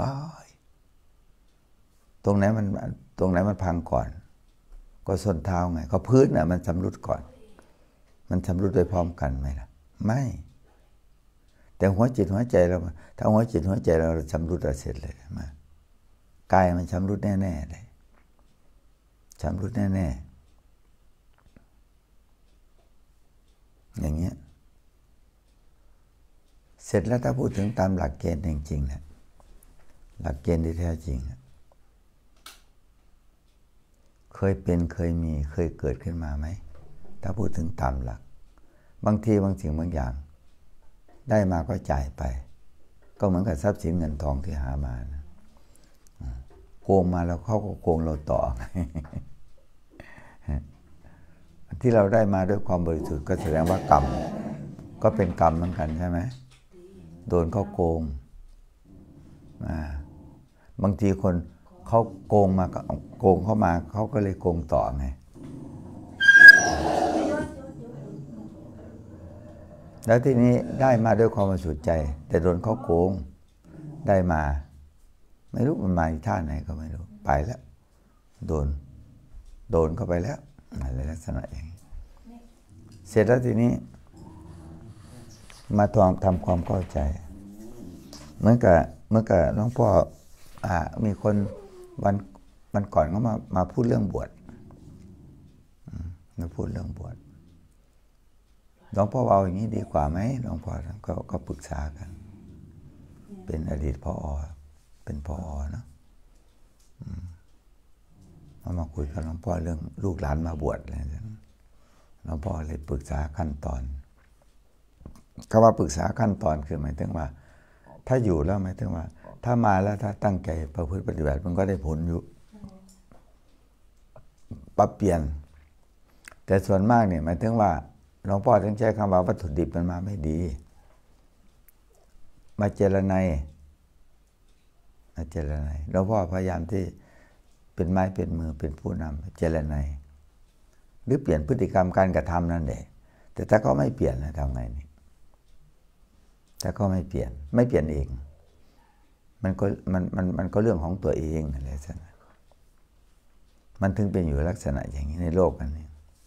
ตรงไหนมันพังก่อนก็ส้นเท้าไงก็พื้นน่ะมันชำรุดก่อนมันชำรุดไปพร้อมกันไหมล่ะไม่แต่หัวจิตหัวใจเราถ้าหัวจิตหัวใจเราชำรุดเสร็จเลยมากายมันชำรุดแน่ๆเลยชำรุดแน่ๆอย่างเงี้ยเสร็จแล้วถ้าพูดถึงตามหลักเกณฑ์จริงๆนะหลักเกณฑ์ที่แท้จริงเคยเป็นเคยมีเคยเกิดขึ้นมาไหมถ้าพูดถึงตามหลักบางทีบางสิ่งบางอย่างได้มาก็จ่ายไปก็เหมือนกับทรัพย์สินเงินทองที่หามานะโกงมาแล้วเขาก็โกงเราต่อ ที่เราได้มาด้วยความบริสุทธิ์ก็แสดงว่ากรรมก็เป็นกรรมเหมือนกันใช่ไหมโดนเขาโกงบางทีคนเขาโกงเข้ามาเขาก็เลยโกงต่อไงแล้วทีนี้ได้มาด้วยความบริสุทธิ์ใจแต่โดนเขาโกงได้มาไม่รู้มันมาอีกท่าไหนก็ไม่รู้ไปแล้วโดนเข้าไปแล้วอะไรลักษณะอย่างนี้เสร็จแล้วทีนี้มาทำความเข้าใจเหมือนกับหลวงพ่อมีคนวันก่อนเขามาพูดเรื่องบวชมาพูดเรื่องบวชหลวงพ่อเอาอย่างนี้ดีกว่าไหมหลวงพ่อก็ปรึกษากันเป็นอดีตผอ.เป็นผอ.เนาะมาคุยกับหลวงพ่อเรื่องลูกหลานมาบวชอะไรนั้นหลวงพ่อเลยปรึกษาขั้นตอนคำว่าปรึกษาขั้นตอนคือหมายถึงว่าถ้าอยู่แล้วหมายถึงว่าถ้ามาแล้วถ้าตั้งใจประพฤติปฏิบัติมันก็ได้ผลอยู่ปรับเปลี่ยนแต่ส่วนมากเนี่ยหมายถึงว่าหลวงพ่อต้องใช้คำว่าวัตถุดิบมันมาไม่ดีมาเจรไนหลวงพ่อพยายามที่เป็นไม้เป็นมือเป็นผู้นำเจรไนหรือเปลี่ยนพฤติกรรมการกระทำนั่นแหละแต่ถ้าก็ไม่เปลี่ยนนะทำไงนี่ถ้าก็ไม่เปลี่ยนเองมันก็เรื่องของตัวเองอะไรสักมันถึงเป็นอยู่ลักษณะอย่างนี้ในโลกอันนี้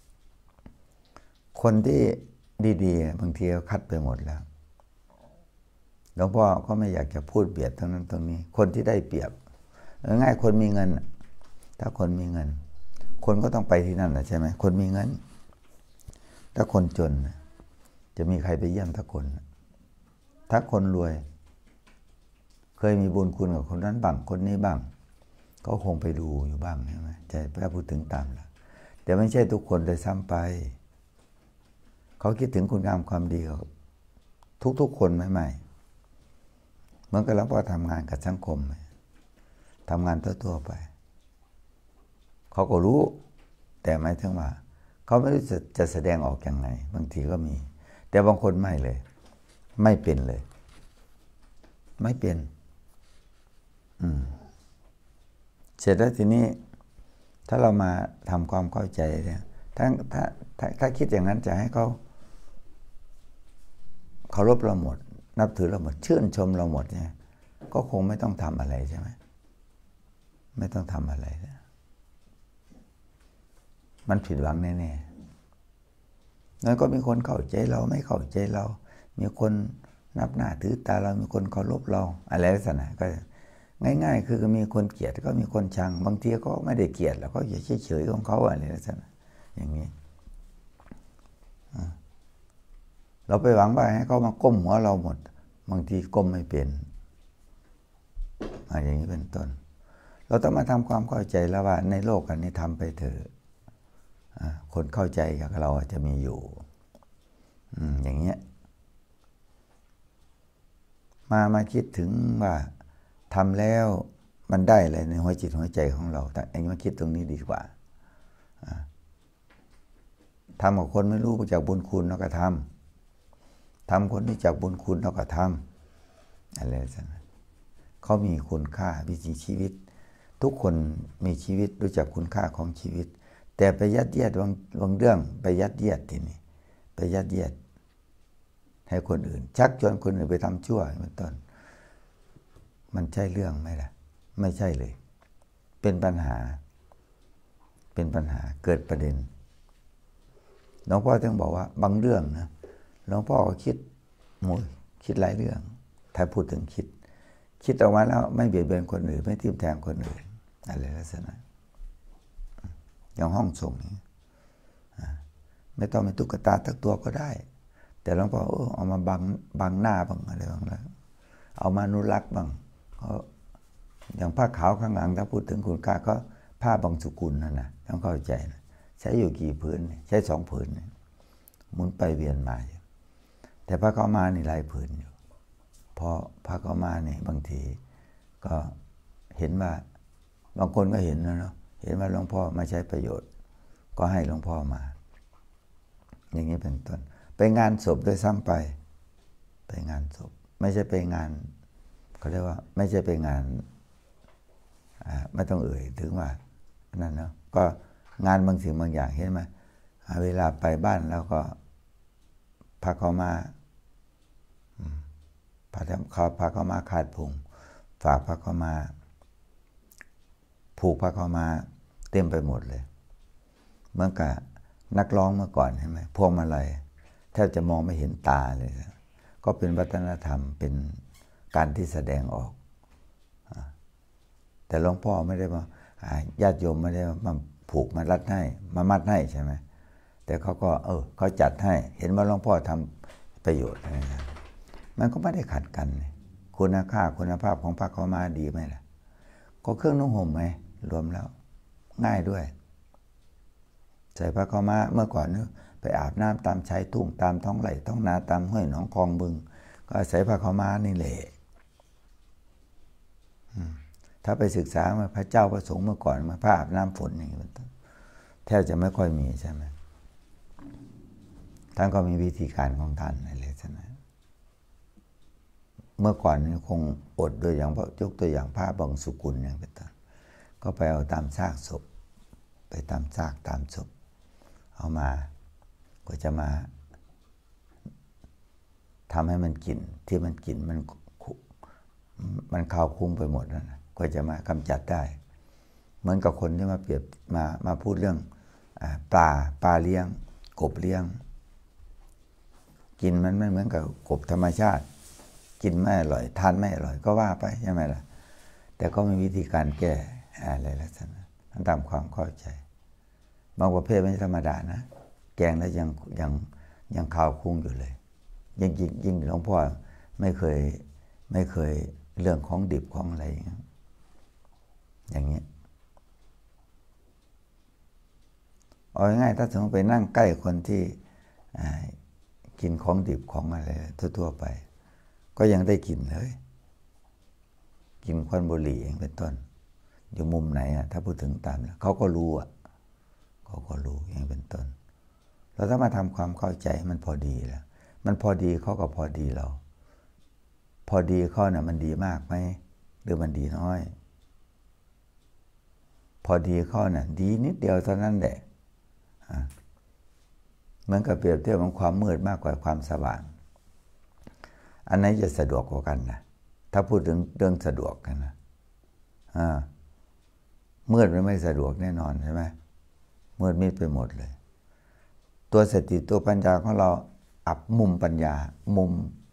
คนที่ดีๆบางทีก็คัดไปหมดแล้วหลวงพ่อก็ไม่อยากจะพูดเบียดตรงนั้นตรงนี้คนที่ได้เปรียบง่ายคนมีเงินถ้าคนมีเงินคนก็ต้องไปที่นั่นแหละใช่ไหมคนมีเงินถ้าคนจนจะมีใครไปเยี่ยมทุกคนถ้าคนรวยเคยมีบุญคุณกับคนนั้นบ้างคนนี้บ้างก็คงไปดูอยู่บ้างใช่ไหมใจพระพูดถึงตามแล้วแต่ไม่ใช่ทุกคนเลยซ้ำไปเขาคิดถึงคุณงามความดีทุกคนไม่เหมือนกับเราพอทำงานกับสังคมทำงานทั่วๆไปเขาก็รู้แต่หมายถึงว่าเขาไม่รู้จะแสดงออกอย่างไรบางทีก็มีแต่บางคนไม่เลยไม่เป็นเลยไม่เป็นเสร็จแล้วทีนี้ถ้าเรามาทำความเข้าใจเนี่ยถ้าคิดอย่างนั้นจะให้เขาเคารพเราหมดนับถือเราหมดชื่นชมเราหมดเนี่ยก็คงไม่ต้องทำอะไรใช่ไหมไม่ต้องทำอะไรนะมันผิดหวังแน่ๆแล้วก็มีคนเข้าใจเราไม่เข้าใจเรามีคนนับหน้าถือตาเรามีคนเคารพเราอะไรลักษณะก็ง่ายๆคือมีคนเกลียดก็มีคนชังบางทีก็ไม่ได้เกลียดแล้วก็เฉยๆของเขาอะไรลักษณะอย่างนี้เราไปหวังว่าให้เขามาก้มหัวเราหมดบางทีก้มไม่เป็นอย่างนี้เป็นต้นเราต้องมาทำความเข้าใจแล้วว่าในโลกอันนี้ทำไปเถอะคนเข้าใจกับเราจะมีอยู่อย่างเงี้ยมาคิดถึงว่าทำแล้วมันได้อะไรในหัวจิตหัวใจของเราแต่เองมาคิดตรงนี้ดีกว่าทำกับคนไม่รู้จากบุญคุณเราก็ทำคนที่จากบุญคุณเราก็ทำอะไรสักเขามีคุณค่าวิถีชีวิตทุกคนมีชีวิตรู้จักคุณค่าของชีวิตแต่ไปยัดเยียดบางเรื่องไปยัดเยียดทีนี้ไปยัดเยียดให้คนอื่นชักชวนคนอื่นไปทำชั่วเป็นต้นมันใช่เรื่องไหมล่ะไม่ใช่เลยเป็นปัญหาเกิดประเด็นหลวงพ่อถึงบอกว่าบางเรื่องนะหลวงพ่อก็คิดหลายเรื่องถ้าพูดถึงคิดออกมาแล้วไม่เบียดเบียนคนอื่นไม่ทิ่มแทงคนอื่นอะไรลักษณะอย่างห้องส่งนี้ไม่ต้องเป็นตุ๊กตาทั้งตัวก็ได้แต่หลวงพ่อเอามาบังหน้าบ้างอะไรบ้างแล้วเอามาอนุรักษ์บ้างอย่างผ้าขาวข้างหลังถ้าพูดถึงคุณค่าก็ผ้าบางสุกุลนั่นนะต้องเข้าใจนะใช้อยู่กี่ผืนใช้2 ผืนหมุนไปเวียนมาแต่ผ้าขาวม้านี่หลายผืนอยู่พอผ้าขาวม้านี่บางทีก็เห็นว่าบางคนก็เห็นนะเนาะเห็นว่าหลวงพ่อมาใช้ประโยชน์ก็ให้หลวงพ่อมาอย่างนี้เป็นต้นไปงานศพด้วยซ้ำไปงานศพไม่ใช่ไปงานเขาเรียกว่าไม่ใช่ไปงานไม่ต้องเอ่ยถึงว่านั่นเนาะก็งานบางสิ่งบางอย่างเห็นไหมเวลาไปบ้านแล้วก็พาเขามาพาเขามาขาดพุงฝากพาเขามาผูกพาเขามาเต็มไปหมดเลยเหมือนกับนักร้องเมื่อก่อนใช่ไหมพวงมาลัยแทบจะมองไม่เห็นตาเลยก็เป็นวัฒนธรรมเป็นการที่แสดงออกแต่หลวงพ่อไม่ได้มาญาติโยมไม่ได้มาผูกมารัดให้มามัดให้ใช่ไหมแต่เขาก็เขาจัดให้เห็นว่าหลวงพ่อทำประโยชน์อะไรนะมันก็ไม่ได้ขัดกันคุณค่าคุณภาพของผ้าขาวม้าดีไหมล่ะก็เครื่องนุ่งห่มไหมรวมแล้วง่ายด้วยใส่ผ้าขาวม้าเมื่อก่อนเนี่ยไปอาบน้ำตามชายทุ่งตามท้องไร่ท้องนาตามห้วยหนองคลองบึงก็อาศัยผ้าขาวม้านี่แหละถ้าไปศึกษามาพระเจ้าพระสงฆ์เมื่อก่อนมาผ้าอาบน้ำฝนอย่างนี้แทบจะไม่ค่อยมีใช่ไหมท่านก็มีวิธีการของท่านอะไรใช่ไหมเมื่อก่อนนี่คงอดโดยอย่างยกตัวอย่างผ้าบางสุกุลอย่างเป็นต้นก็ไปเอาตามซากศพไปตามซากตามศพเอามาก็จะมาทำให้มันกลิ่นที่มันกลิ่นมันคาวคุ้งไปหมดนะก็จะมากำจัดได้เหมือนกับคนที่มาเปรียบมาพูดเรื่องปลาเลี้ยงกบเลี้ยงกินมันไม่เหมือนกับกบธรรมชาติกินไม่อร่อยทานไม่อร่อยก็ว่าไปใช่ไหมล่ะแต่ก็มีวิธีการแก้อะไรลักษณะนั้นตามความเข้าใจบางประเภทไม่ธรรมดานะแกงแล้วยังคาวคุ้งอยู่เลยยิ่งหลวงพ่อไม่เคยเรื่องของดิบของอะไรอย่างนี้เอาง่ายๆถ้าสมมติไปนั่งใกล้คนที่กินของดิบของอะไรทั่วๆไปก็ยังได้กินเลยกินควันบุหรี่เองเป็นต้นอยู่มุมไหนถ้าพูดถึงตามเขาก็รู้เขาก็รู้อย่างเป็นต้นเราถ้ามาทำความเข้าใจมันพอดีแล้วมันพอดีเขาก็พอดีเราพอดีเขาเนี่ยมันดีมากไหมหรือมันดีน้อยพอดีเขาเนี่ยดีนิดเดียวเท่านั้นแหละเหมือนกับเปรียบเทียบของความมืดมากกว่าความสว่างอันไหนจะสะดวกกว่ากันนะถ้าพูดถึงเรื่องสะดวกกันนะมืดไม่สะดวกแน่นอนใช่ไหมมืดมิดไปหมดเลยตัวสติตัวปัญญาของเราอับมุมปัญญามุม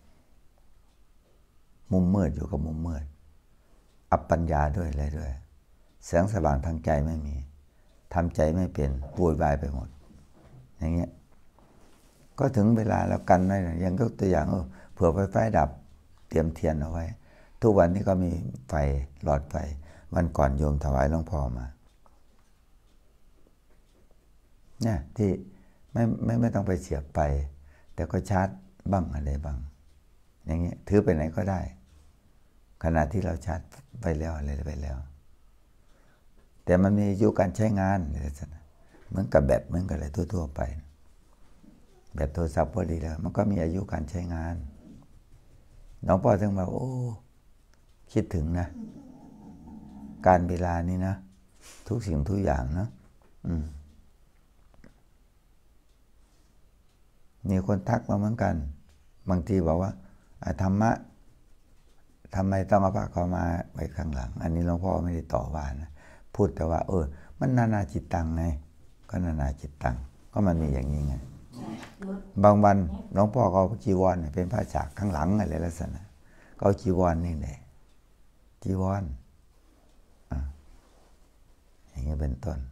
มืดอยู่กับมุมมืดอับปัญญาด้วยอะไรด้วยแสงสว่างทางใจไม่มีทำใจไม่เป็นป่วยบายไปหมดอย่างเงี้ยก็ถึงเวลาแล้วกันได้อย่างยกตัวอย่างเผื่อไฟดับเตรียมเทียนเอาไว้ทุกวันนี้ก็มีไฟหลอดไฟวันก่อนโยมถวายหลวงพ่อมาเนี่ยที่ไม่ต้องไปเสียบไปแต่ก็ชาร์จบ้างอะไรบ้างอย่างเงี้ยถือไปไหนก็ได้ขณะที่เราชาร์จไปแล้วอะไรไปแล้วแต่มันมีอายุการใช้งานเหมือนกับแบตเหมือนกับอะไรทั่วๆไปแบตโทรศัพท์พอดีแล้วมันก็มีอายุการใช้งานหลวงพ่อถึงมาโอ้คิดถึงนะการเวลานี้นะทุกสิ่งทุกอย่างนะมีคนทักมาเหมือนกันบางทีบอกว่าธรรมะทำไมต้องเอาพระเขามาไว้ข้างหลังอันนี้หลวงพ่อไม่ได้ต่อว่านะพูดแต่ว่ามันนานาจิตตังไงก็นานาจิตตังก็มันมีอย่างนี้ไงบางวันหลวงพ่อก็เอาจีวรเป็นผ้าฉากข้างหลังอะไรลักษณะก็เอาจีวรนี่แหละจีวรอย่างนี้เป็นต้น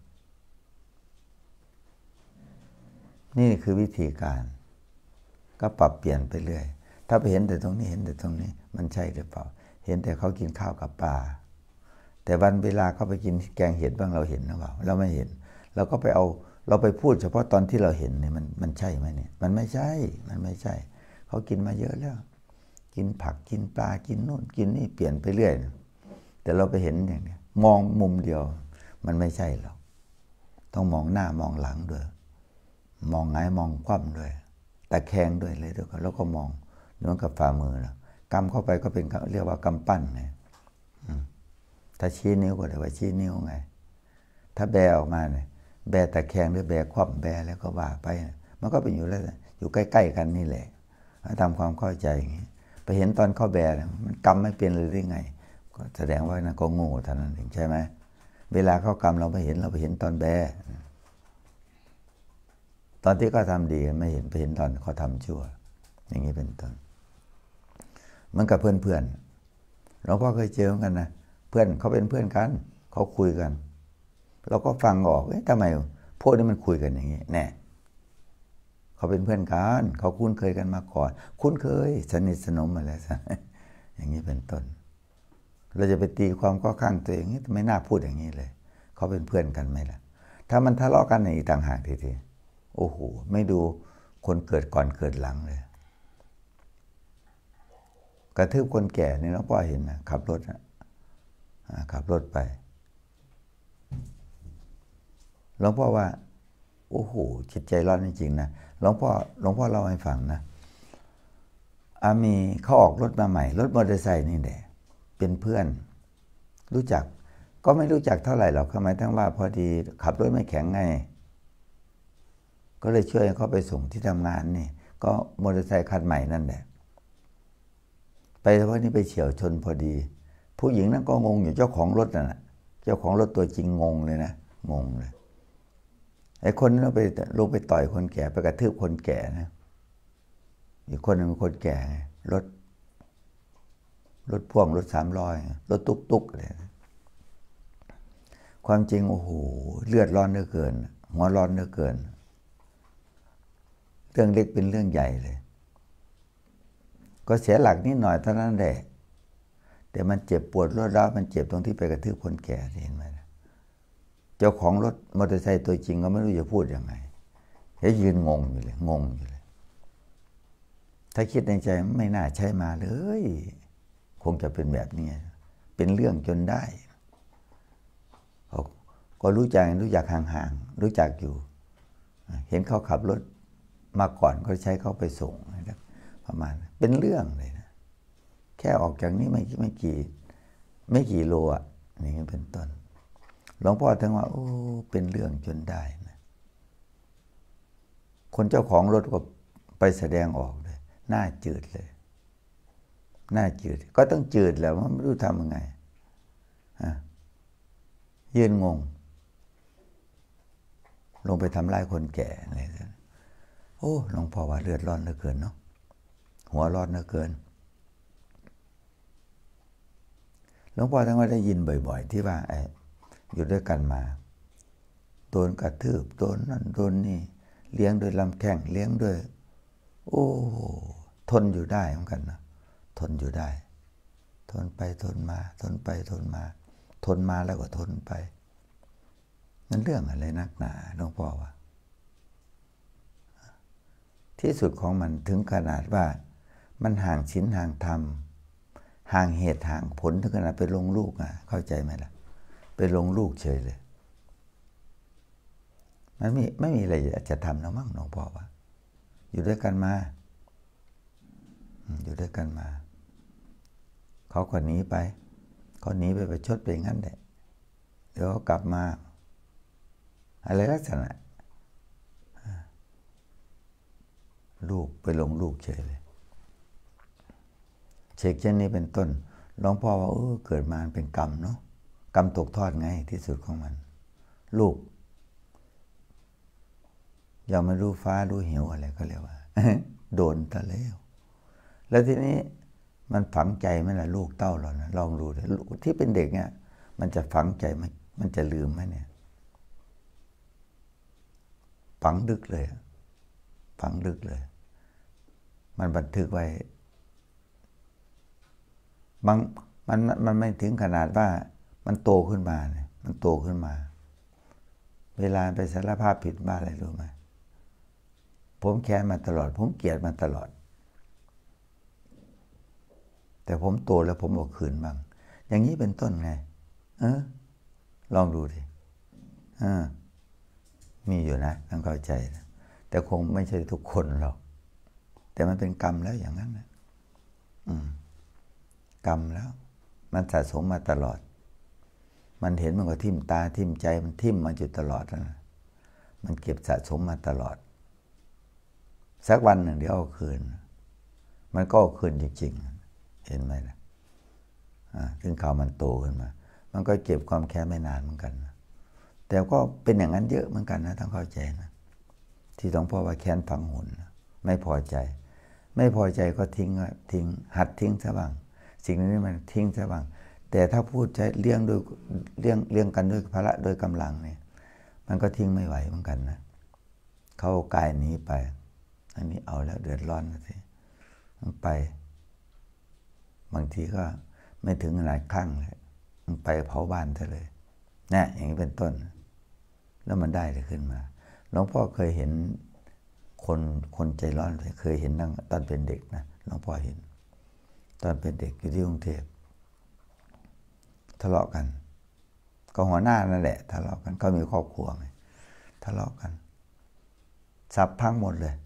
นี่คือวิธีการก็ปรับเปลี่ยนไปเรื่อยถ้าไปเห็นแต่ตรงนี้เห็นแต่ตรงนี้มันใช่หรือเปล่าเห็นแต่เขากินข้าวกับปลาแต่วันเวลาเขาไปกินแกงเห็ดบ้างเราเห็นหรือเปล่าเราไม่เห็นเราก็ไปเอาเราไปพูดเฉพาะตอนที่เราเห็นเนี่ยมันใช่ไหมเนี่ยมันไม่ใช่เขากินมาเยอะแล้วกินผักกินปลากินนู่นกินนี่เปลี่ยนไปเรื่อยแต่เราไปเห็นอย่างนี้มองมุมเดียวมันไม่ใช่หรอกต้องมองหน้ามองหลังด้วยมองหงายมองคว่ำด้วยตะแคงด้วยเลยด้วยแล้วก็มองเหมือนกับฝ่ามือแล้วกำเข้าไปก็เป็นเรียกว่ากำปั้นไงถ้าชี้นิ้วก็เรียกว่าชี้นิ้วไงถ้าแบออกมาเนี่ยแบตะแคงหรือแบคว่ำแบแล้วก็ว่าไปมันก็เป็นอยู่แล้วอยู่ใกล้ๆกันนี่แหละทำความเข้าใจอย่างนี้ไปเห็นตอนเข้าแบมันกำไม่เป็นเลยหรือไงก็แสดงว่านั่นก็โง่เท่านั้นเองใช่ไหมเวลาเข้ากำเราไม่เห็นเราไปเห็นตอนแบตอนที่เขาทำดีไม่เห็นไปเห็นตอนเขาทำชั่วอย่างนี้เป็นต้นเหมือนกับเพื่อนหลวงพ่อเคยเจอเหมือนกันนะเพื่อนเขาเป็นเพื่อนกันเขาคุยกันเราก็ฟังออกทำไมพวกนี้มันคุยกันอย่างนี้แน่เขาเป็นเพื่อนกันเขาคุ้นเคยกันมาก่อนคุ้นเคยสนิทสนมอะไรซะอย่างนี้เป็นต้นเราจะไปตีความข้อข้างตัวเองนี่ไม่น่าพูดอย่างนี้เลยเขาเป็นเพื่อนกันไหมล่ะถ้ามันทะเลาะกันในอีกต่างหากทีโอ้โหไม่ดูคนเกิดก่อนเกิดหลังเลยกระทืบคนแก่นี่หลวงพ่อเห็นนะขับรถไปหลวงพ่อว่าโอ้โหจิตใจร้อนจริงๆนะหลวงพ่อเล่าให้ฟังนะมีเขาออกรถมาใหม่รถมอเตอร์ไซค์นี่แหละเป็นเพื่อนรู้จักก็ไม่รู้จักเท่าไหร่หรอกหมายถึงว่าพอดีขับรถไม่แข็งไงก็เลยช่วยเขาไปส่งที่ทำงานนี่ก็มอเตอร์ไซค์คันใหม่นั่นแหละไปเพราะนี่ไปเฉี่ยวชนพอดีผู้หญิงนั้นก็งงอยู่เจ้าของรถน่ะเจ้าของรถตัวจริงงงเลยนะงงเลยไอ้คนนั้นไปลงไปต่อยคนแก่ไปกระทืบคนแก่นะอีกคนนึงคนแก่รถพ่วงรถ300รถตุ๊กๆเลยความจริงโอ้โหเลือดร้อนเหลือเกินหัวร้อนเหลือเกินเรื่องเล็กเป็นเรื่องใหญ่เลยก็เสียหลักนิดหน่อยเท่านั้นแหละแต่มันเจ็บปวดรวดร้าวมันเจ็บตรงที่ไปกระทืบคนแก่เห็นไหมเจ้าของรถมอเตอร์ไซค์ตัวจริงก็ไม่รู้จะพูดยังไงยืนงงอยู่เลยถ้าคิดในใจไม่น่าใช่มาเลยคงจะเป็นแบบนี้เป็นเรื่องจนได้ก็รู้จักห่างๆรู้จักอยู่เห็นเขาขับรถมาก่อนก็ใช้เขาไปส่งนะครับประมาณเป็นเรื่องเลยนะแค่ออกจากนี้ไม่กี่โลอ่ะนี่เป็นต้นหลวงพ่อถึงว่าโอ้เป็นเรื่องจนได้นะคนเจ้าของรถก็ไปแสดงออกเลยหน้าจืดเลยหน้าจืดก็ต้องจืดแหละว่าไม่รู้ทำยังไงยืนงงลงไปทำร้ายคนแก่อะไรโอ้หลวงพ่อว่าเลือดร้อนเหลือเกินเนาะหัวร้อนเหลือเกินหลวงพ่อทั้งว่าได้ยินบ่อยๆที่ว่าอยู่ด้วยกันมาโดนกระทืบโดนนั่นโดนนี่เลี้ยงโดยลำแข้งเลี้ยงด้วยโอ้ทนอยู่ได้เหมือนกันนะทนอยู่ได้ทนไปทนมาทนไปทนมาทนมาแล้วก็ทนไปนั่นเรื่องอะไรนักหนาหลวงพ่อว่าที่สุดของมันถึงขนาดว่ามันห่างศีลห่างธรรมห่างเหตุห่างผลถึงขนาดไปลงลูกเข้าใจไหมล่ะไปลงลูกเฉยเลยมันไม่มีอะไรจะทำแล้วมั้งหลวงพ่อว่าอยู่ด้วยกันมาเขาก็หนีไปเขาหนีไปประชดไปงั้นแหละเดี๋ยวเขากลับมาอะไรลักษณะลูกไปลงลูกเฉยเลยเช่นนี้เป็นต้นหลวงพ่อว่าเกิดมาเป็นกรรมเนาะกรรมตกทอดไงที่สุดของมันลูกอย่ามารู้ฟ้ารู้เหวอะไรก็เรียกว่า โดนตะแล้วทีนี้มันฝังใจไหมล่ะลูกเต้าเรานะลองดูเลยที่เป็นเด็กเนี่ยมันจะฝังใจไหมมันจะลืมไหมเนี่ยฝังลึกเลยมันบันทึกไว้มันไม่ถึงขนาดว่ามันโตขึ้นมาเนี่ยมันโตขึ้นมาเวลาไปสารภาพผิดบ้าอะไรรู้ไหมผมแค้นมาตลอดผมเกลียดมาตลอดแต่ผมโตแล้วผมเอาคืนบ้างอย่างนี้เป็นต้นไงลองดูดิมีอยู่นะต้องเข้าใจนะแต่คงไม่ใช่ทุกคนหรอกแต่มันเป็นกรรมแล้วอย่างนั้นนะกรรมแล้วมันสะสมมาตลอดมันเห็นมันก็ทิ่มตาทิ่มใจมันทิ่มมาอยู่ตลอดนะมันเก็บสะสมมาตลอดสักวันหนึ่งเดี๋ยวเอาคืนมันก็เอาคืนจริงๆเห็นไหมล่ะถึงข่าวมันโตขึ้นมามันก็เก็บความแค้นไม่นานเหมือนกันนะแต่ก็เป็นอย่างนั้นเยอะเหมือนกันนะต้องเข้าใจนะที่หลวงพ่อว่าแค้นฝังหุ่นไม่พอใจก็ทิ้งหัดทิ้งซะบ้างสิ่งนี้มันทิ้งซะบ้างแต่ถ้าพูดใช้เลี้ยงกันด้วยภาระโดยกำลังเนี่ยมันก็ทิ้งไม่ไหวเหมือนกันนะเขากายหนีไปอันนี้เอาแล้วเดือดร้อนนะสิมันไปบางทีก็ไม่ถึงขนาดคลั่งเลยมันไปเผาบ้านซะเลยนะอย่างนี้เป็นต้นแล้วมันได้เลยขึ้นมาหลวงพ่อเคยเห็นคนใจร้อนเคยเห็นตอนเป็นเด็กนะหลวงพ่อเห็นตอนเป็นเด็กอยู่ที่กรุงเทพทะเลาะกันก็หัวหน้านั่นแหละทะเลาะกันก็มีครอบครัวไงทะเลาะกันสับพังหมดเลย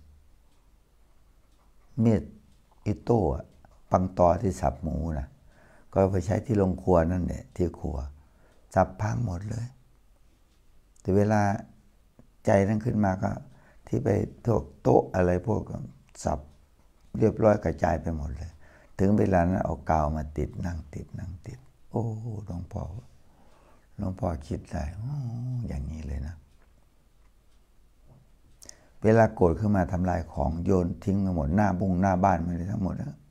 มีดอิโต้ปังตอที่สับหมูนะก็ไปใช้ที่โรงครัวนั่นแหละที่ครัวสับพังหมดเลยแต่เวลาใจนั้นขึ้นมาก็ที่ไปโต๊ะอะไรพวกสับเรียบร้อยกระจายไปหมดเลยถึงเวลานั้นเอากาวมาติดนั่งติดโอ้หลวงพ่อคิดได้อย่างนี้เลยนะเวลาโกรธขึ้นมาทำลายของโยนทิ้งไปหมดหน้าบ้านมันเลยทั้งหมดนะ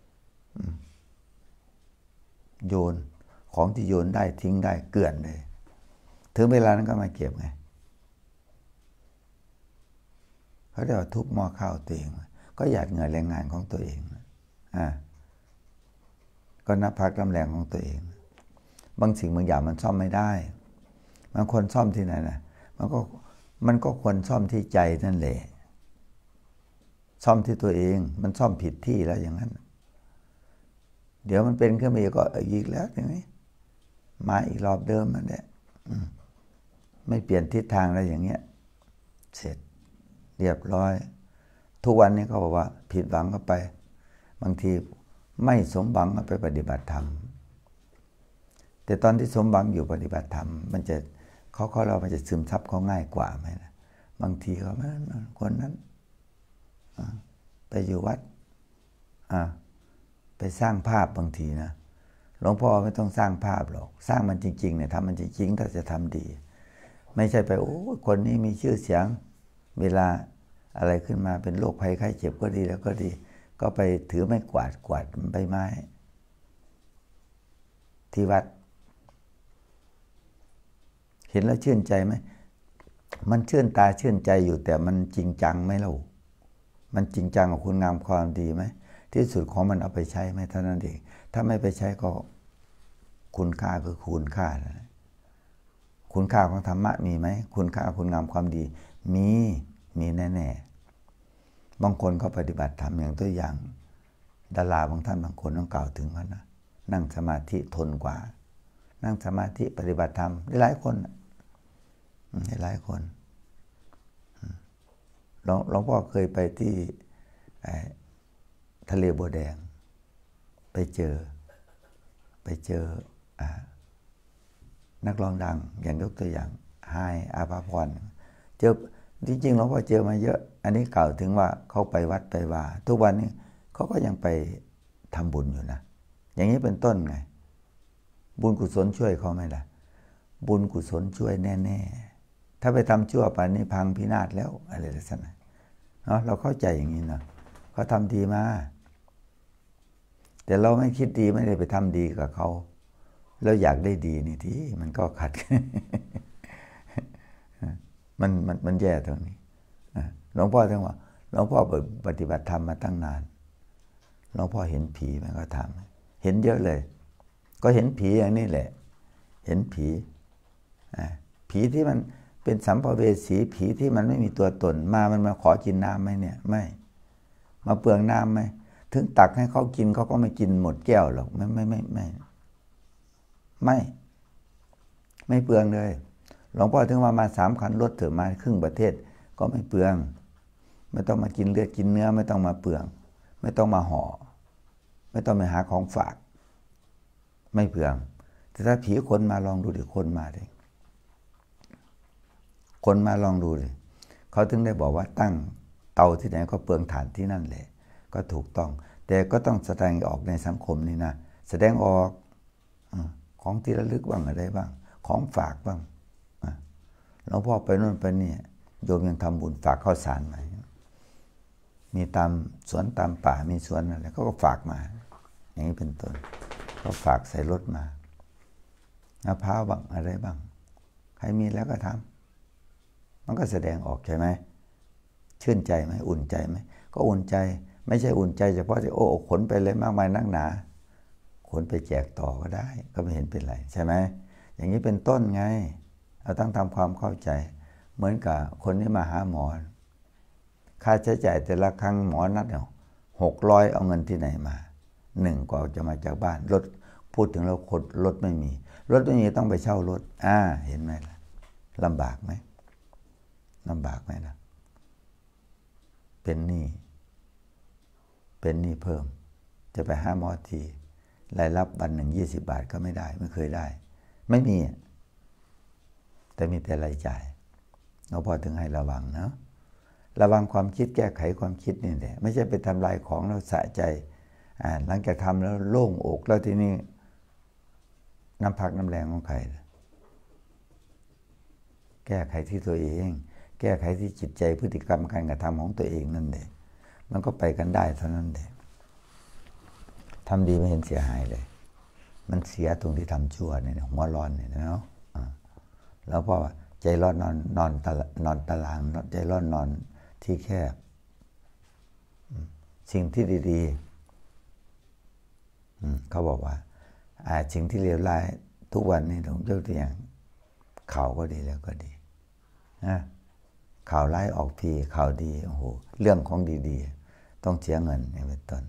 โยนของที่โยนได้ทิ้งได้เกลื่อนเลยถึงเวลานั้นก็มาเก็บไงเขาเรียกว่าทุบหม้อข้าวตัวเองก็หยาดเหงื่อแรงงานของตัวเองก็นับพักน้ำแรงของตัวเองบางสิ่งบางอย่างมันซ่อมไม่ได้บางคนซ่อมที่ไหนนะมันก็ควรซ่อมที่ใจนั่นแหละซ่อมที่ตัวเองมันซ่อมผิดที่แล้วอย่างนั้นเดี๋ยวมันเป็นขึ้นมาก็อีกแล้วอย่างนี้มาอีกรอบเดิมนั่นแหละไม่เปลี่ยนทิศทางแล้วอย่างเงี้ยเสร็จเรียบร้อยทุกวันนี้เขาบอกว่าผิดหวังก็ไปบางทีไม่สมหวังก็ไปปฏิบัติธรรมแต่ตอนที่สมหวังอยู่ปฏิบัติธรรมมันจะมันจะซึมซับเขาง่ายกว่าไหมนะบางทีเขาคนนั้นไปอยู่วัดไปสร้างภาพบางทีนะหลวงพ่อไม่ต้องสร้างภาพหรอกสร้างมันจริงๆเนี่ยทำมันจริงๆถ้าจะทำดีไม่ใช่ไปโอ้คนนี้มีชื่อเสียงเวลาอะไรขึ้นมาเป็นโรคภัยไข้เจ็บก็ดีแล้วก็ดีก็ไปถือไม้กวาดใบไม้ที่วัดเห็นแล้วชื่นใจไหมมันชื่นตาชื่นใจอยู่แต่มันจริงจังไหมเล่ามันจริงจังกับคุณงามความดีไหมที่สุดของมันเอาไปใช้ไหมเท่านั้นเองถ้าไม่ไปใช้ก็คุณค่าคือคุณค่านะคุณค่าของธรรมะมีไหมคุณค่าคุณงามความดีมีแน่ๆบางคนเขาปฏิบัติธรรมอย่างตัวอย่างดาราบางท่านบางคนต้องกล่าวถึงว่านะนั่งสมาธิทนกว่านั่งสมาธิปฏิบัติธรรมได้หลายคนหลวงพ่อเคยไปที่ทะเลบัวแดงไปเจอนักร้องดังอย่างยกตัวอย่างไฮอาภาพรเจอจริงๆหลวงพ่อเจอมาเยอะอันนี้กล่าวถึงว่าเขาไปวัดไปว่าทุกวันนี้เขาก็ยังไปทำบุญอยู่นะอย่างนี้เป็นต้นไงบุญกุศลช่วยเขาไหมล่ะบุญกุศลช่วยแน่ๆถ้าไปทำชั่วป่านนี้พังพินาศแล้วอะไรลักษณะเนาะเราเข้าใจอย่างนี้นะเขาทำดีมาแต่เราไม่คิดดีไม่ได้ไปทำดีกับเขาแล้วอยากได้ดีนี่ที่มันก็ขัด มันแย่ตรงนี้หลวงพ่อถึงว่าหลวงพ่อปฏิบัติธรรมมาตั้งนานหลวงพ่อเห็นผีมันก็ทำเห็นเยอะเลยก็เห็นผีอย่างนี้แหละเห็นผีที่มันเป็นสัมภเวสีผีที่มันไม่มีตัวตนมันมาขอกินน้ำไหมเนี่ยไม่มาเปลืองน้ำไหมถึงตักให้เขากินเขาก็ไม่กินหมดแก้วหรอกไม่เปลืองเลยหลวงพ่อถึงมา3 คันรถเถอะมาครึ่งประเทศก็ไม่เปลืองไม่ต้องมากินเลือดกินเนื้อไม่ต้องมาเปลืองไม่ต้องมาห่อไม่ต้องไปหาของฝากไม่เปลืองแต่ถ้าผีคนมาลองดูดิคนมาลองดูดิเขาถึงได้บอกว่าตั้งเตาที่ไหนก็เปลืองถ่านที่นั่นแหละก็ถูกต้องแต่ก็ต้องแสดงออกในสังคมนี่นะแสดงออกของที่ระลึกบ้างอะไรบ้างของฝากบ้างหลวงพ่อไปโน่นไปนี่โยมยังทำบุญฝากข้าวสารมามีตามสวนตามป่ามีสวนอะไรเขาก็ฝากมาอย่างนี้เป็นต้นก็ฝากใส่รถมามะพร้าวบ้างอะไรบ้างใครมีแล้วก็ทำมันก็แสดงออกใช่ไหมชื่นใจไหมอุ่นใจไหมก็อุ่นใจไม่ใช่อุ่นใจเฉพาะที่โอ้ขนไปเลยมากมายนักหนานไปแจกต่อก็ได้ก็ไม่เห็นเป็นไรใช่ไหมอย่างนี้เป็นต้นไงเราต้องทำความเข้าใจเหมือนกับคนที่มาหาหมอค่าใช้จ่ายแต่ละครั้งหมอนัดเนี่ย600เอาเงินที่ไหนมา1กว่าจะมาจากบ้านรถพูดถึงเราคนรถไม่มีต้องไปเช่ารถเห็นไหมล่ะลำบากไหมล่ะเป็นหนี้เพิ่มจะไปหาหมอทีรายรับวันหนึ่ง20 บาทก็ไม่ได้ไม่เคยได้ไม่มีแต่มีแต่รายจ่ายเราพอถึงให้ระวังนะระวังความคิดแก้ไขความคิดนี่แหละไม่ใช่ไปทำลายของเราสะใจหลังจากทำแล้วโล่งอกแล้วทีนี้น้ำพักน้ำแรงของใครแก้ไขที่ตัวเองแก้ไขที่จิตใจพฤติกรรมการกระทำของตัวเองนั่นแหละมันก็ไปกันได้เท่านั้นแหละทำดีไม่เห็นเสียหายเลยมันเสียตรงที่ทำชั่วเนี่ยหัวร้อนเนี่ยเนาะแล้วพอใจร้อนนอนตารางใจร้อนนอนที่แคบสิ่งที่ดีๆเขาบอกว่าสิ่งที่เลวร้ายทุกวันนี้ผมยกตัวอย่างข่าวก็ดีแล้วก็ดีนะข่าวร้ายออกทีข่าวดีโอ้โหเรื่องของดีๆต้องเสียเงินอย่างเป็นต้น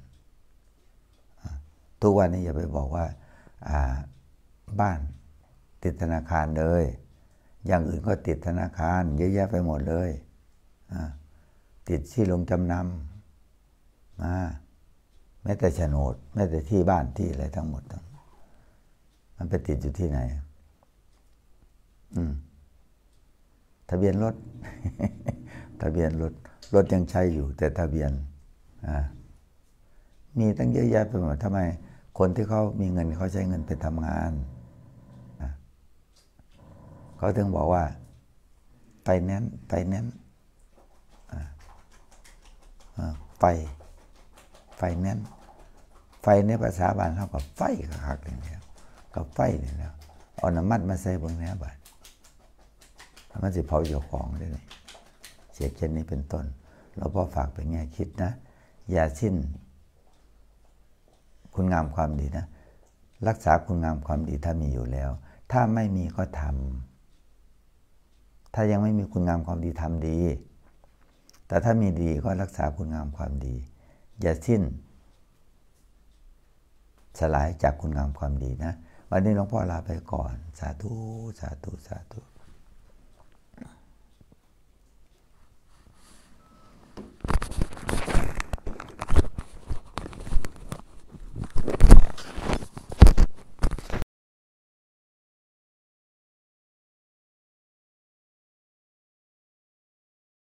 ทุกวันนี้อย่าไปบอกว่าบ้านติดธนาคารเลยอย่างอื่นก็ติดธนาคารเยอะแยะไปหมดเลยติดที่ลงจำนำแม้แต่โฉนดแม้แต่ที่บ้านที่อะไรทั้งหมดมันไปติดอยู่ที่ไหนทะเบียนรถ ทะเบียนรถยังใช้อยู่แต่ทะเบียนมีตั้งเยอะแยะไปหมดทำไมคนที่เขามีเงินเขาใช้เงินไปทำงานเขาถึงบอกว่าไฟแนนซ์ไฟแนนซ์ไฟในภาษาบ้านเขากับไฟคักๆอย่างเดียวกับไฟนี่แล้วเอาน้ำมันมาใส่บนเนี้ยบาดมันจะเผาเจ้าของได้เลยเสียเช่นนี้เป็นต้นเราพอฝากไปแง่คิดนะอย่าสิ้นคุณงามความดีนะรักษาคุณงามความดีถ้ามีอยู่แล้วถ้าไม่มีก็ทำถ้ายังไม่มีคุณงามความดีทำดีแต่ถ้ามีดีก็รักษาคุณงามความดีอย่าสิ้นสลายจากคุณงามความดีนะวันนี้หลวงพ่อลาไปก่อนสาธุ